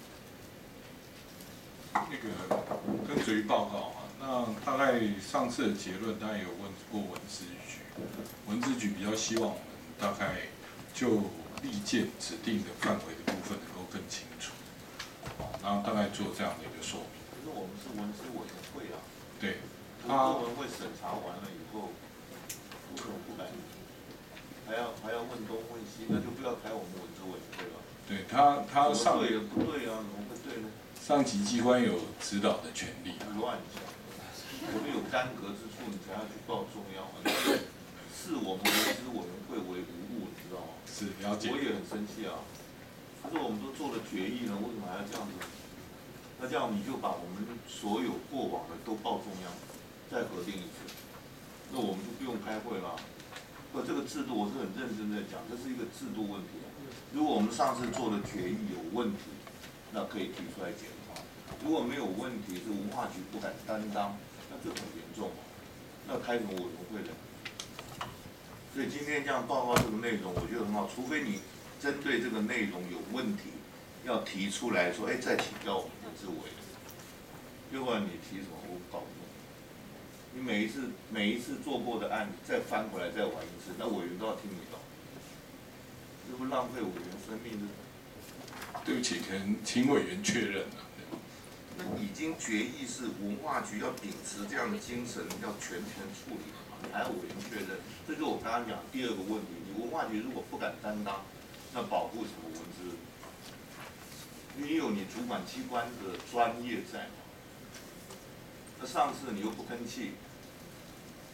[SPEAKER 5] 那个跟随报告啊，那大概上次的结论，大概有问过文资局，文资局比较希望我们大概就历届指定的范围的部分能够更清楚，然后大概做这样的一个说明。
[SPEAKER 2] 可是我们是文资委员会啊，
[SPEAKER 5] 对，
[SPEAKER 2] 他文会审查完了以后，我可能不敢。还要还要问东问西，那就不要开我们文资委员会了。
[SPEAKER 5] 对他，他上
[SPEAKER 2] 对也不对啊，怎么会对呢？
[SPEAKER 5] 上级机关有指导的权利。
[SPEAKER 2] 乱讲，我们有干戈之处，你才要去报中央啊！视我们文资委员会为无物，你知道吗？
[SPEAKER 5] 是了解。
[SPEAKER 2] 我也很生气啊！可是我们都做了决议了，为什么还要这样子？那这样你就把我们所有过往的都报中央，再核定一次，那我们就不用开会了。不，这个制度我是很认真在讲，这是一个制度问题。如果我们上次做的决议有问题，那可以提出来检讨；如果没有问题，是文化局不敢担当，那这很严重嘛。那开什么委员会呢？所以今天这样报告这个内容，我觉得很好。除非你针对这个内容有问题，要提出来说，哎，再请教我们文资委。要不然你提什么，我搞不懂。你每一次每一次做过的案，再翻回来再玩一次，那委员都要听你的，这不浪费委员生命的？
[SPEAKER 5] 对不起，可能请委员确认了。
[SPEAKER 2] 那已经决议是文化局要秉持这样的精神，要全权处理，你还要委员确认，这就是我刚刚讲第二个问题。你文化局如果不敢担当，那保护什么文资？你有你主管机关的专业在嘛？那上次你又不吭气。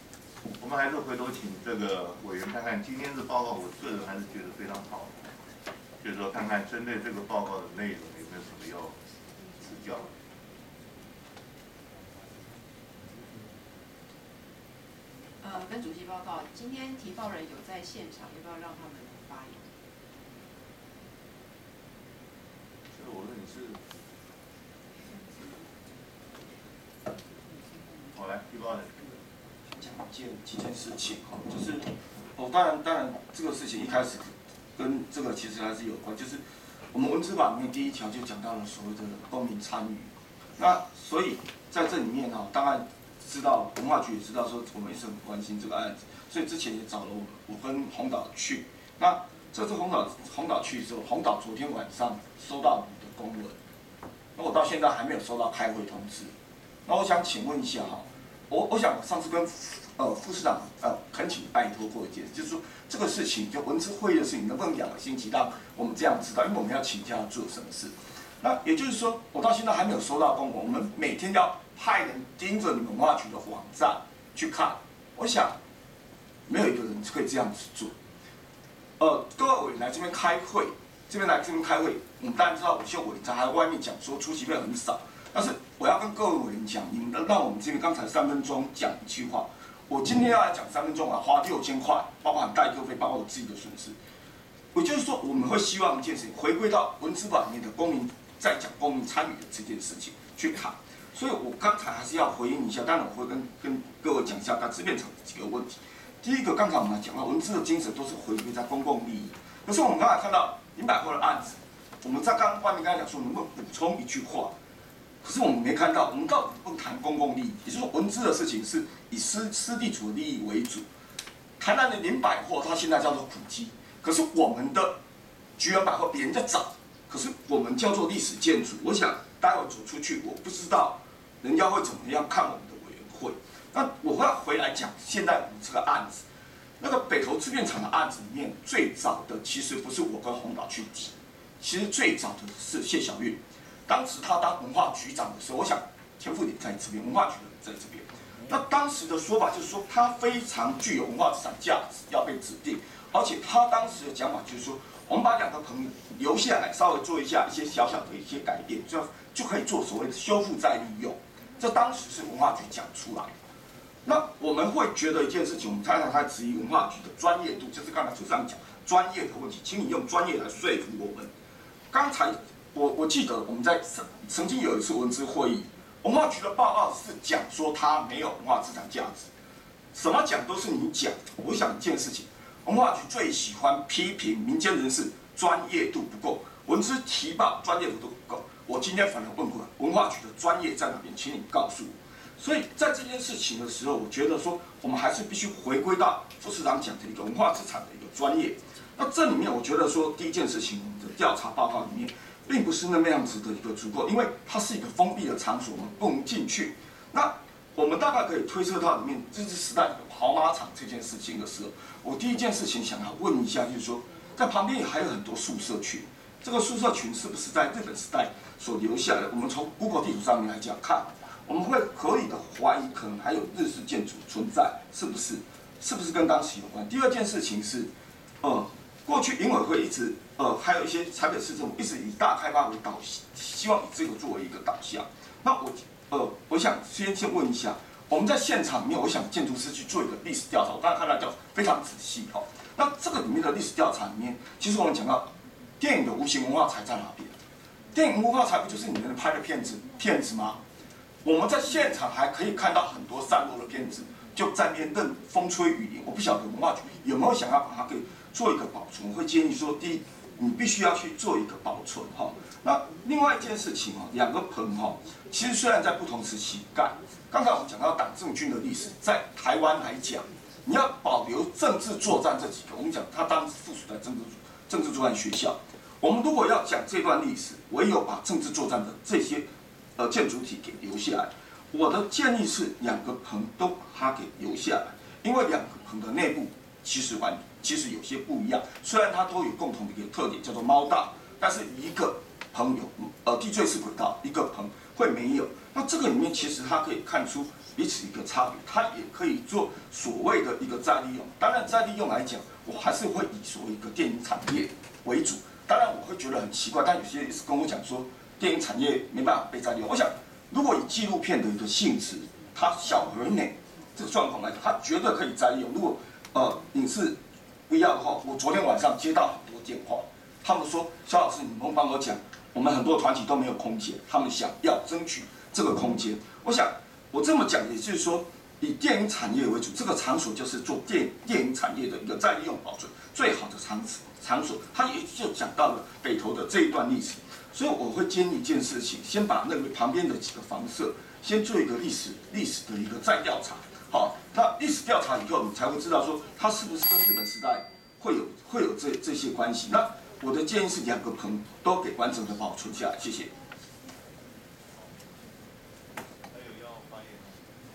[SPEAKER 2] 我们还是回头请这个委员看看今天的报告，我个人还是觉得非常好，就是说看看针对这个报告的内容有没有什么要指教。
[SPEAKER 3] 呃，跟主席报告，今天提报人有在现场，要不要让他们发言？
[SPEAKER 2] 这个我问你是，好来提报人。
[SPEAKER 4] 讲一件几件事情哈，就是哦，当然当然这个事情一开始跟这个其实还是有关，就是我们文资法里面第一条就讲到了所谓的公民参与，那所以在这里面哈，当然知道文化局也知道说我们也是很关心这个案子，所以之前也找了我我跟洪导去，那这次洪导洪导去之后，洪导昨天晚上收到你的公文，那我到现在还没有收到开会通知，那我想请问一下哈。我我想上次跟呃副市长呃恳请拜托过一件事，就是说这个事情就文资会议的事情，能不能两个星期让我们这样知道？因为我们要请假做什么事。那也就是说，我到现在还没有收到公文，我们每天要派人盯着你们文化局的网站去看。我想没有一个人可以这样子做。呃，各位委员来这边开会，这边来这边开会，我们当然知道，有些委员在外面讲说出席费很少。但是我要跟各位委员讲，你们让我们这边刚才三分钟讲一句话，我今天要来讲三分钟啊，花六千块，包含代课费，包括我自己的损失。也就是说，我们会希望一件事情，回归到文资法里面的公民，在讲公民参与的这件事情去谈。所以我刚才还是要回应一下，当然我会跟跟各位讲一下它制片厂的几个问题。第一个，刚才我们讲到文资的精神都是回归在公共利益，可是我们刚才看到林百货的案子，我们在刚外面刚才讲说，能不能补充一句话？可是我们没看到，我们到底不谈公共利益，也就是说文资的事情是以私私地主的利益为主。台南的林百货，它现在叫做古迹，可是我们的菊园百货比人家早，可是我们叫做历史建筑。我想待会走出去，我不知道人家会怎么样看我们的委员会。那我会回来讲现在我们这个案子，那个北投制片厂的案子里面，最早的其实不是我跟洪导去提，其实最早的是谢小运。当时他当文化局长的时候，我想田副理在这边，文化局的人在这边。那当时的说法就是说，他非常具有文化资产价值，要被指定。而且他当时的讲法就是说，我们把两个棚留下来，稍微做一下一些小小的一些改变，就就可以做所谓的修复再利用。这当时是文化局讲出来的。那我们会觉得一件事情，我们常常在质疑文化局的专业度，就是刚才主持人讲专业的问题，请你用专业来说服我们。刚才。我我记得我们在曾曾经有一次文资会议，文化局的报告是讲说它没有文化资产价值，什么讲都是你讲。我想一件事情，文化局最喜欢批评民间人士专业度不够，文资提报专业度都不够。我今天反而问过来，文化局的专业在哪边，请你告诉我。所以在这件事情的时候，我觉得说我们还是必须回归到副市长讲的一个文化资产的一个专业。那这里面我觉得说第一件事情，我们的调查报告里面。并不是那么样子的一个足够，因为它是一个封闭的场所，我们不能进去。那我们大概可以推测到里面日治时代的跑马场这件事情的时候，我第一件事情想要问一下，就是说，在旁边也还有很多宿舍群，这个宿舍群是不是在日本时代所留下的？我们从 Google 地图上面来讲看，我们会合理的怀疑，可能还有日式建筑存在，是不是？是不是跟当时有关？第二件事情是，呃。过去营委会一直，呃，还有一些台北市政府一直以大开发为导，希望以这个作为一个导向。那我，呃，我想先先问一下，我们在现场里面，我想建筑师去做一个历史调查，我刚才看到叫非常仔细哈。那这个里面的历史调查里面，其实我们讲到电影的无形文化财在哪边？电影文化财不就是你们拍的片子片子吗？我们在现场还可以看到很多散落的片子，就在那边任风吹雨淋。我不晓得文化局有没有想要把它给做一个保存，我会建议说，第一，你必须要去做一个保存哈。那另外一件事情哈，两个棚哈，其实虽然在不同时期盖，刚才我们讲到党政军的历史，在台湾来讲，你要保留政治作战这几个，我们讲它当时附属在政治政治作战学校。我们如果要讲这段历史，唯有把政治作战的这些呃建筑体给留下来。我的建议是两个棚都把它给留下来，因为两个棚的内部其实完。其实有些不一样，虽然它都有共同的一个特点，叫做猫道，但是一个棚有呃地坠式轨道，一个棚会没有。那这个里面其实它可以看出彼此一个差别，它也可以做所谓的一个再利用。当然再利用来讲，我还是会以所谓一个电影产业为主。当然我会觉得很奇怪，但有些人一直跟我讲说电影产业没办法被再利用。我想，如果以纪录片的一个性质，它小而美这个状况来讲，它绝对可以再利用。如果呃影视不要的话，我昨天晚上接到很多电话，他们说肖老师，你能帮我讲，我们很多团体都没有空间，他们想要争取这个空间。我想我这么讲，也就是说，以电影产业为主，这个场所就是做电电影产业的一个再利用保存最好的场场所。他也就讲到了北投的这一段历史，所以我会建议一件事情，先把那个旁边的几个房舍先做一个历史历史的一个再调查。好，那历史调查以后，你才会知道说它是不是跟日本时代会有会有这这些关系。那我的建议是两个棚都给完整的保存下来，谢谢。
[SPEAKER 2] 还有要发言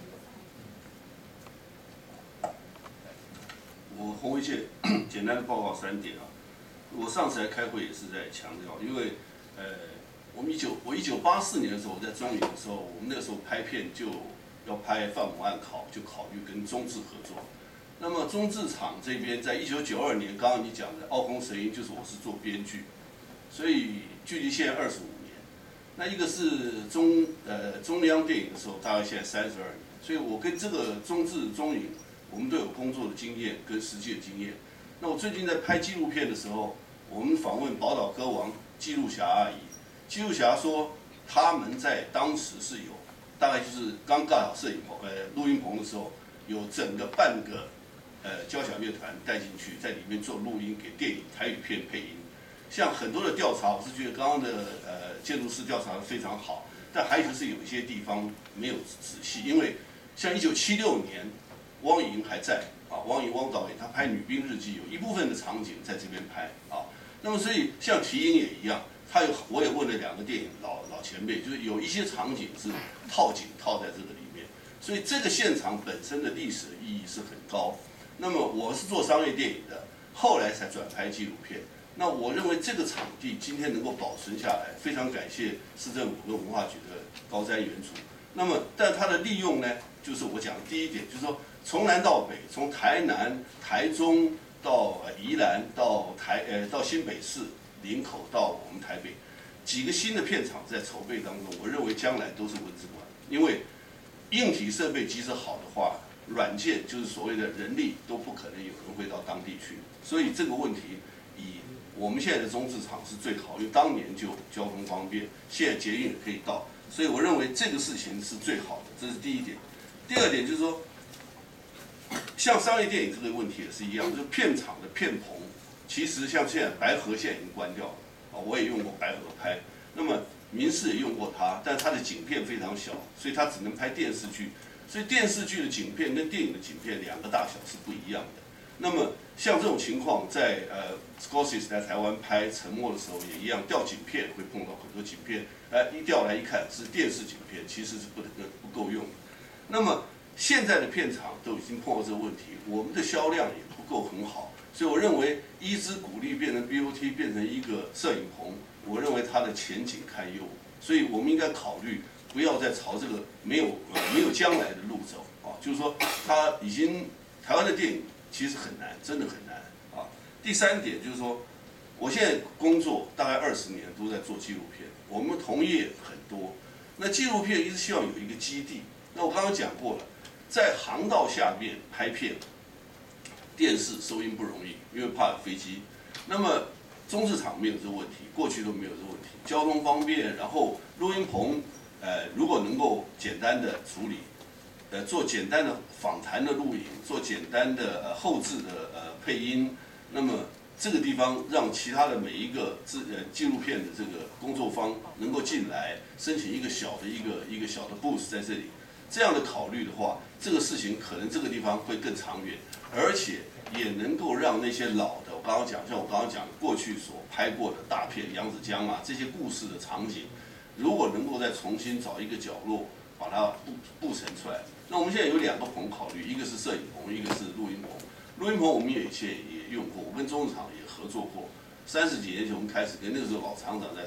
[SPEAKER 2] 吗？
[SPEAKER 13] 我洪维介简单的报告三点啊。我上次来开会也是在强调，因为呃，我们一九我一九八四年的时候我在中影的时候，我们那个时候拍片就要拍《范武案考》，就考虑跟中制合作。那么中制厂这边在一九九二年，刚刚你讲的《傲空神鹰》就是我是做编剧，所以距离现在二十五年。那一个是中呃中央电影的时候，大概现在三十二年，所以我跟这个中制中影，我们都有工作的经验跟实际的经验。那我最近在拍纪录片的时候，我们访问宝岛歌王纪录侠阿姨，纪录侠说他们在当时是有，大概就是刚盖好摄影棚呃录音棚的时候，有整个半个呃交响乐团带进去，在里面做录音给电影台语片配音。像很多的调查，我是觉得刚刚的呃建筑师调查的非常好，但还有就是有一些地方没有仔细，因为像一九七六年汪颖还在啊，汪颖汪导演他拍《女兵日记》，有一部分的场景在这边拍啊。那么所以像提音也一样，他有我也问了两个电影老老前辈，就是有一些场景是套景套在这个里面，所以这个现场本身的历史的意义是很高。那么我是做商业电影的，后来才转拍纪录片。那我认为这个场地今天能够保存下来，非常感谢市政府跟文化局的高瞻远瞩。那么，但它的利用呢，就是我讲的第一点，就是说从南到北，从台南、台中到宜兰，到台呃到新北市、林口到我们台北，几个新的片场在筹备当中，我认为将来都是文字馆，因为硬体设备即使好的话，软件就是所谓的人力都不可能有人会到当地去，所以这个问题以我们现在的中制厂是最好，因为当年就交通方便，现在捷运也可以到，所以我认为这个事情是最好的，这是第一点。第二点就是说，像商业电影这个问题也是一样，就是片场的片棚，其实像现在白河现在已经关掉了，啊，我也用过白河拍，那么民视也用过它，但它的景片非常小，所以它只能拍电视剧，所以电视剧的景片跟电影的景片两个大小是不一样的。那么像这种情况，在呃 Scorsese 来台湾拍《沉默》的时候也一样，调景片会碰到很多景片，哎，一调来一看是电视景片，其实是不能不够用的。那么现在的片场都已经碰到这个问题，我们的销量也不够很好，所以我认为一支鼓励变成 B O T 变成一个摄影棚，我认为它的前景堪忧，所以我们应该考虑不要再朝这个没有呃没有将来的路走啊，就是说它已经台湾的电影其实很难，真的很难啊。第三点就是说，我现在工作大概二十年都在做纪录片，我们同业很多，那纪录片一直希望有一个基地。那我刚刚讲过了，在航道下面拍片，电视收音不容易，因为怕有飞机。那么中制厂没有这个问题，过去都没有这个问题，交通方便，然后录音棚，呃，如果能够简单的处理，呃，做简单的访谈的录影，做简单的呃后置的呃配音，那么这个地方让其他的每一个自呃纪录片的这个工作方能够进来申请一个小的一个一个小的 booth 在这里。这样的考虑的话，这个事情可能这个地方会更长远，而且也能够让那些老的，我刚刚讲，像我刚刚讲的过去所拍过的大片《扬子江》啊，这些故事的场景，如果能够再重新找一个角落把它布布成出来，那我们现在有两个棚考虑，一个是摄影棚，一个是录音棚。录音棚我们也以前也用过，我跟中制厂也合作过。三十几年前我们开始跟那个时候老厂长在谈，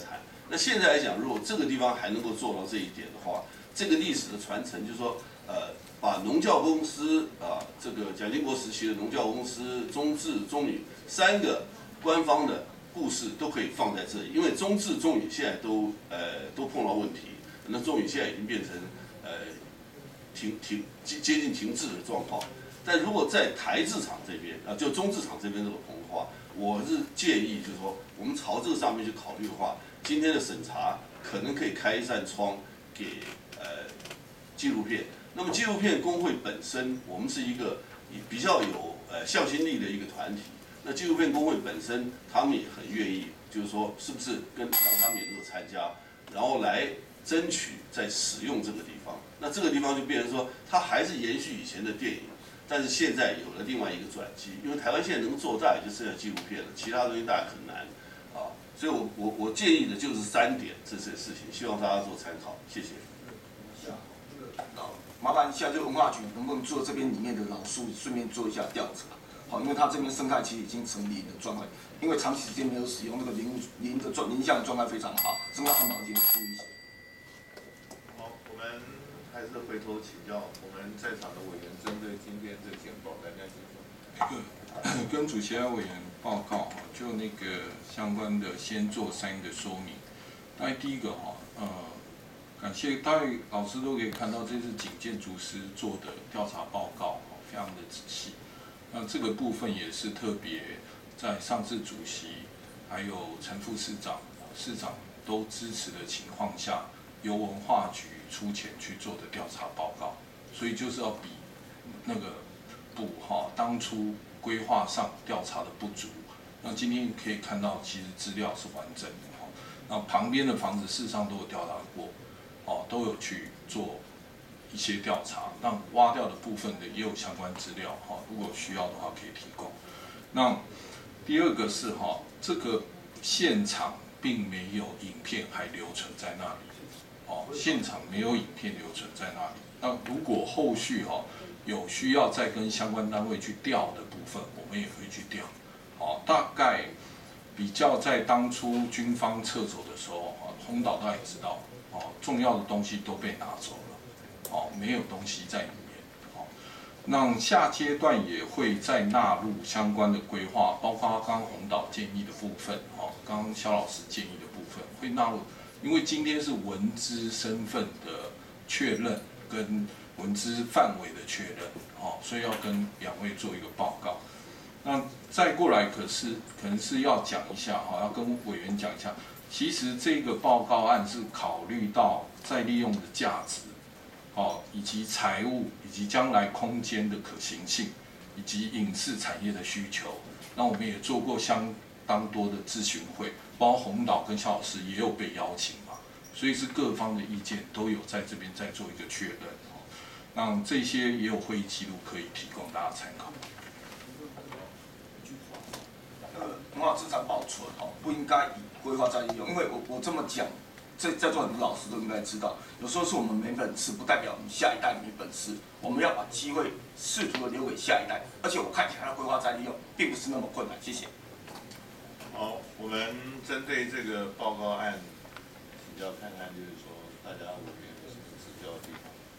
[SPEAKER 13] 那现在来讲，如果这个地方还能够做到这一点的话，这个历史的传承，就是说，呃，把农教公司啊、呃，这个蒋经国时期的农教公司、中智、中女三个官方的故事都可以放在这里，因为中智、中女现在都呃都碰到问题，那中女现在已经变成呃停停接接近停滞的状况。但如果在台制厂这边啊，就中制厂这边这个棚的话，我是建议就是说，我们朝这个上面去考虑的话，今天的审查可能可以开一扇窗给呃纪录片。那么纪录片工会本身，我们是一个比较有呃向心力的一个团体。那纪录片工会本身，他们也很愿意，就是说是不是跟让他们也能够参加，然后来争取在使用这个地方。那这个地方就变成说，它还是延续以前的电影。但是现在有了另外一个转机，因为台湾现在能做大也就剩下纪录片了，其他东西大概很难啊。所以我我我建议的就是三点这些事情，希望大家做参考，谢谢。
[SPEAKER 4] 麻烦一下，就文化局能不能做这边里面的老树，顺便做一下调查？好，因为它这边生态其实已经成林的状态，因为长期时间没有使用，那个林林的状林相状态非常好，生态环保已经注意一些。
[SPEAKER 2] 好，我们还是回头请教我们在场的委员，针对今天这简报，大家请说。
[SPEAKER 5] 跟主席委员报告哈，就那个相关的先做三个说明。大概第一个哈，呃，感谢大概老师都可以看到，这是警建筑师做的调查报告，非常的仔细。那这个部分也是特别在上次主席还有陈副市长、市长都支持的情况下，由文化局出钱去做的调查报告，所以就是要比那个补哈当初规划上调查的不足。那今天可以看到，其实资料是完整的哈。那旁边的房子事实上都有调查过，哦，都有去做一些调查。那挖掉的部分的也有相关资料哈，如果需要的话可以提供。那第二个是哈，这个现场并没有影片还留存在那里，哦，现场没有影片留存在那里。那如果后续哈有需要再跟相关单位去调的部分，我们也会去调。哦，大概比较在当初军方撤走的时候，哦，洪导他也知道，哦，重要的东西都被拿走了，哦，没有东西在里面，哦，那下阶段也会再纳入相关的规划，包括刚刚洪导建议的部分，哦，刚刚肖老师建议的部分会纳入，因为今天是文资身份的确认跟文资范围的确认，哦，所以要跟两位做一个报告。那再过来，可是可能是要讲一下哈，要跟委员讲一下，其实这个报告案是考虑到再利用的价值，哦，以及财务以及将来空间的可行性，以及影视产业的需求。那我们也做过相当多的咨询会，包括洪导跟肖老师也有被邀请嘛，所以是各方的意见都有在这边再做一个确认。那这些也有会议记录可以提供大家参考。
[SPEAKER 4] 文化资产保存哦，不应该以规划再利用，因为我我这么讲，在在座很多老师都应该知道，有时候是我们没本事，不代表我们下一代没本事。我们要把机会试图的留给下一代，而且我看起来的规划再利用并不是那么困难。谢谢。
[SPEAKER 2] 好，我们针对这个报告案，请教看看，就是说大家委员有什么指教的地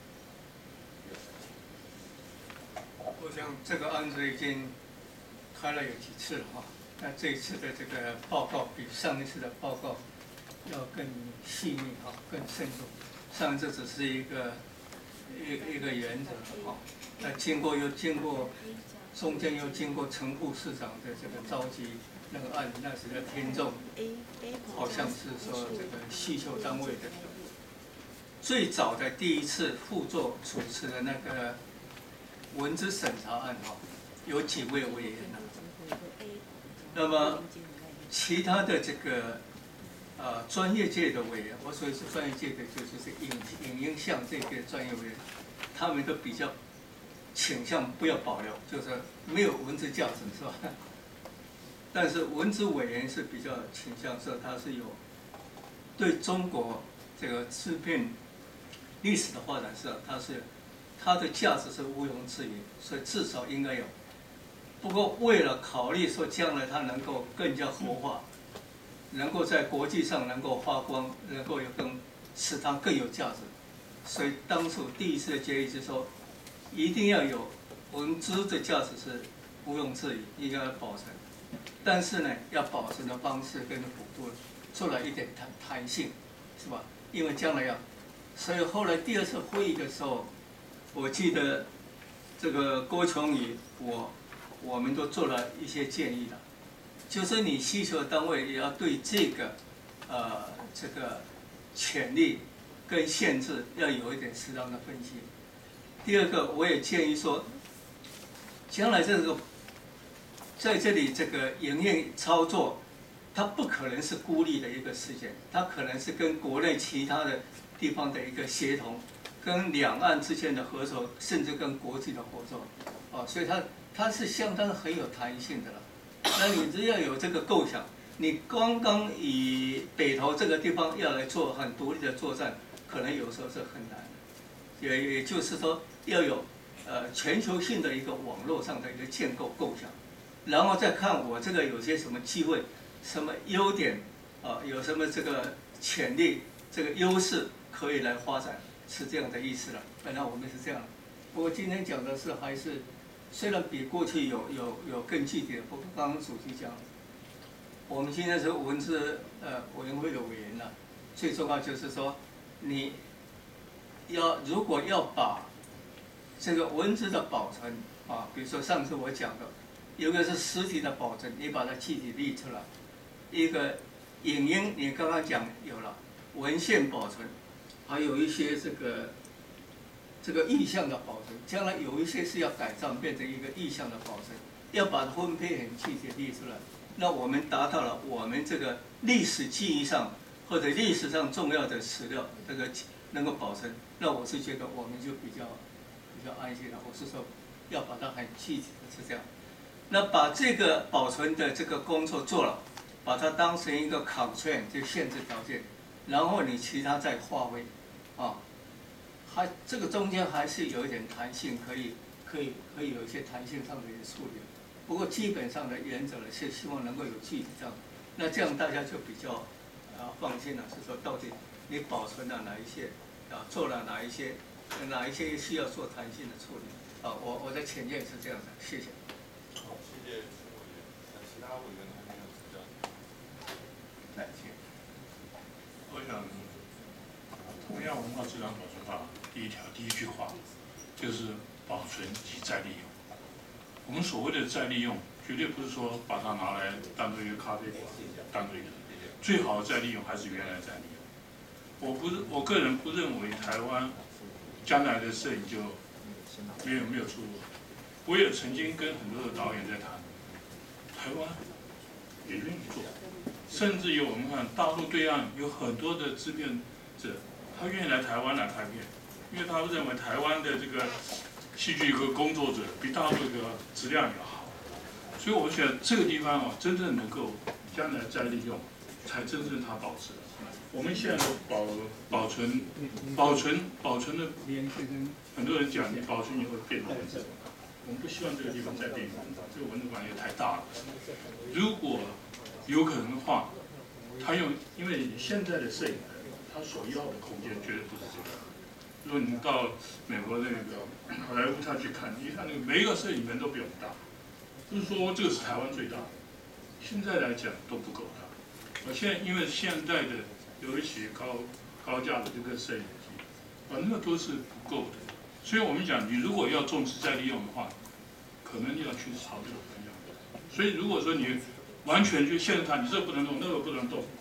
[SPEAKER 2] 方？
[SPEAKER 14] 我想这个案子已经开了有几次了哈。那这一次的这个报告比上一次的报告要更细腻哈，更深入。上一次只是一个一一个原则哈，那经过又经过中间又经过陈副市长的这个召集那个案，那时的听众好像是说这个需求单位的最早的第一次副座主持的那个文字审查案哈，有几位委员呢？那么，其他的这个呃专业界的委员，我所以是专业界的，就是影影音像这个专业委员，他们都比较倾向不要保留，就是没有文字价值，是吧？但是文字委员是比较倾向说他是有对中国这个制片历史的发展是，它是它的价值是毋庸置疑，所以至少应该有。不过，为了考虑说将来它能够更加活化， 能够在国际上能够发光，能够有更使它更有价值。所以当初第一次的决议是说，一定要有文资的价值是毋庸置疑，应该要保存。但是呢，要保存的方式跟幅度做了一点弹弹性，是吧？因为将来要，所以后来第二次会议的时候，我记得这个郭琼宇我我们都做了一些建议的，就是你需求单位也要对这个呃这个权利跟限制要有一点适当的分析。第二个，我也建议说，将来这个在这里这个营运操作，它不可能是孤立的一个事件，它可能是跟国内其他的地方的一个协同，跟两岸之间的合作，甚至跟国际的合作，哦，所以它它是相当很有弹性的了。那你只要有这个构想，你刚刚以北投这个地方要来做很独立的作战，可能有时候是很难的。也也就是说，要有呃全球性的一个网络上的一个建构构想，然后再看我这个有些什么机会、什么优点，啊、呃，有什么这个潜力、这个优势可以来发展，是这样的意思了。本来我们是这样，不过今天讲的是还是虽然比过去有有有更具体的，不过刚刚主席讲，我们现在是文字呃委员会的委员了，最重要就是说你。要如果要把这个文字的保存啊，比如说上次我讲的，有一个是实体的保存，你把它具体列出来；一个影音，你刚刚讲有了文献保存，还有一些这个这个意象的保存，将来有一些是要改造变成一个意象的保存，要把它分配很具体列出来。那我们达到了我们这个历史记忆上或者历史上重要的史料这个能够保存。那我是觉得我们就比较比较安心了。我是说，要把它很具体的是这样。那把这个保存的这个工作做了，把它当成一个 constraint 就限制条件，然后你其他再发挥，啊，还这个中间还是有一点弹性，可以可以可以有一些弹性上的一些处理。不过基本上的原则呢是希望能够有具体这样，那这样大家就比较啊放心了，是说到底你保存了哪一些。啊，做了哪一些，哪一些需要做弹性的处理？啊，我我的浅见是这样的，谢谢。
[SPEAKER 2] 好，谢谢陈委员。那其他委员还没有指教？来，请。
[SPEAKER 6] 我想，中央文化资产保存法第一条第一句话就是保存及再利用。我们所谓的再利用，绝对不是说把它拿来当做一个咖啡馆，当做一个，最好的再利用还是原来再利用。我不是，我个人不认为台湾将来的摄影就没有没有出路。我也曾经跟很多的导演在谈，台湾也愿意做，甚至于我们看大陆对岸有很多的制片者，他愿意来台湾来拍片，因为他认为台湾的这个戏剧和工作者比大陆的质量也好，所以我觉得这个地方啊，真正能够将来再利用，才真正它保值。我们现在的保保存、保存、保存的，很多人讲你保存以后变文字，我们不希望这个地方再变文字，这个文字馆也太大了。如果有可能的话，他用，因为现在的摄影人，他所要的空间绝对不是这个。如果你到美国那个好莱坞他去看，你看那个每一个摄影人都比我们大，不是说这个是台湾最大的，现在来讲都不够大。而现在因为现在的有一些高高价的这个摄影机，啊，那都是不够的。所以我们讲，你如果要重视再利用的话，可能要去朝这个方向。所以如果说你完全就限制它，你这不能动，那个不能动，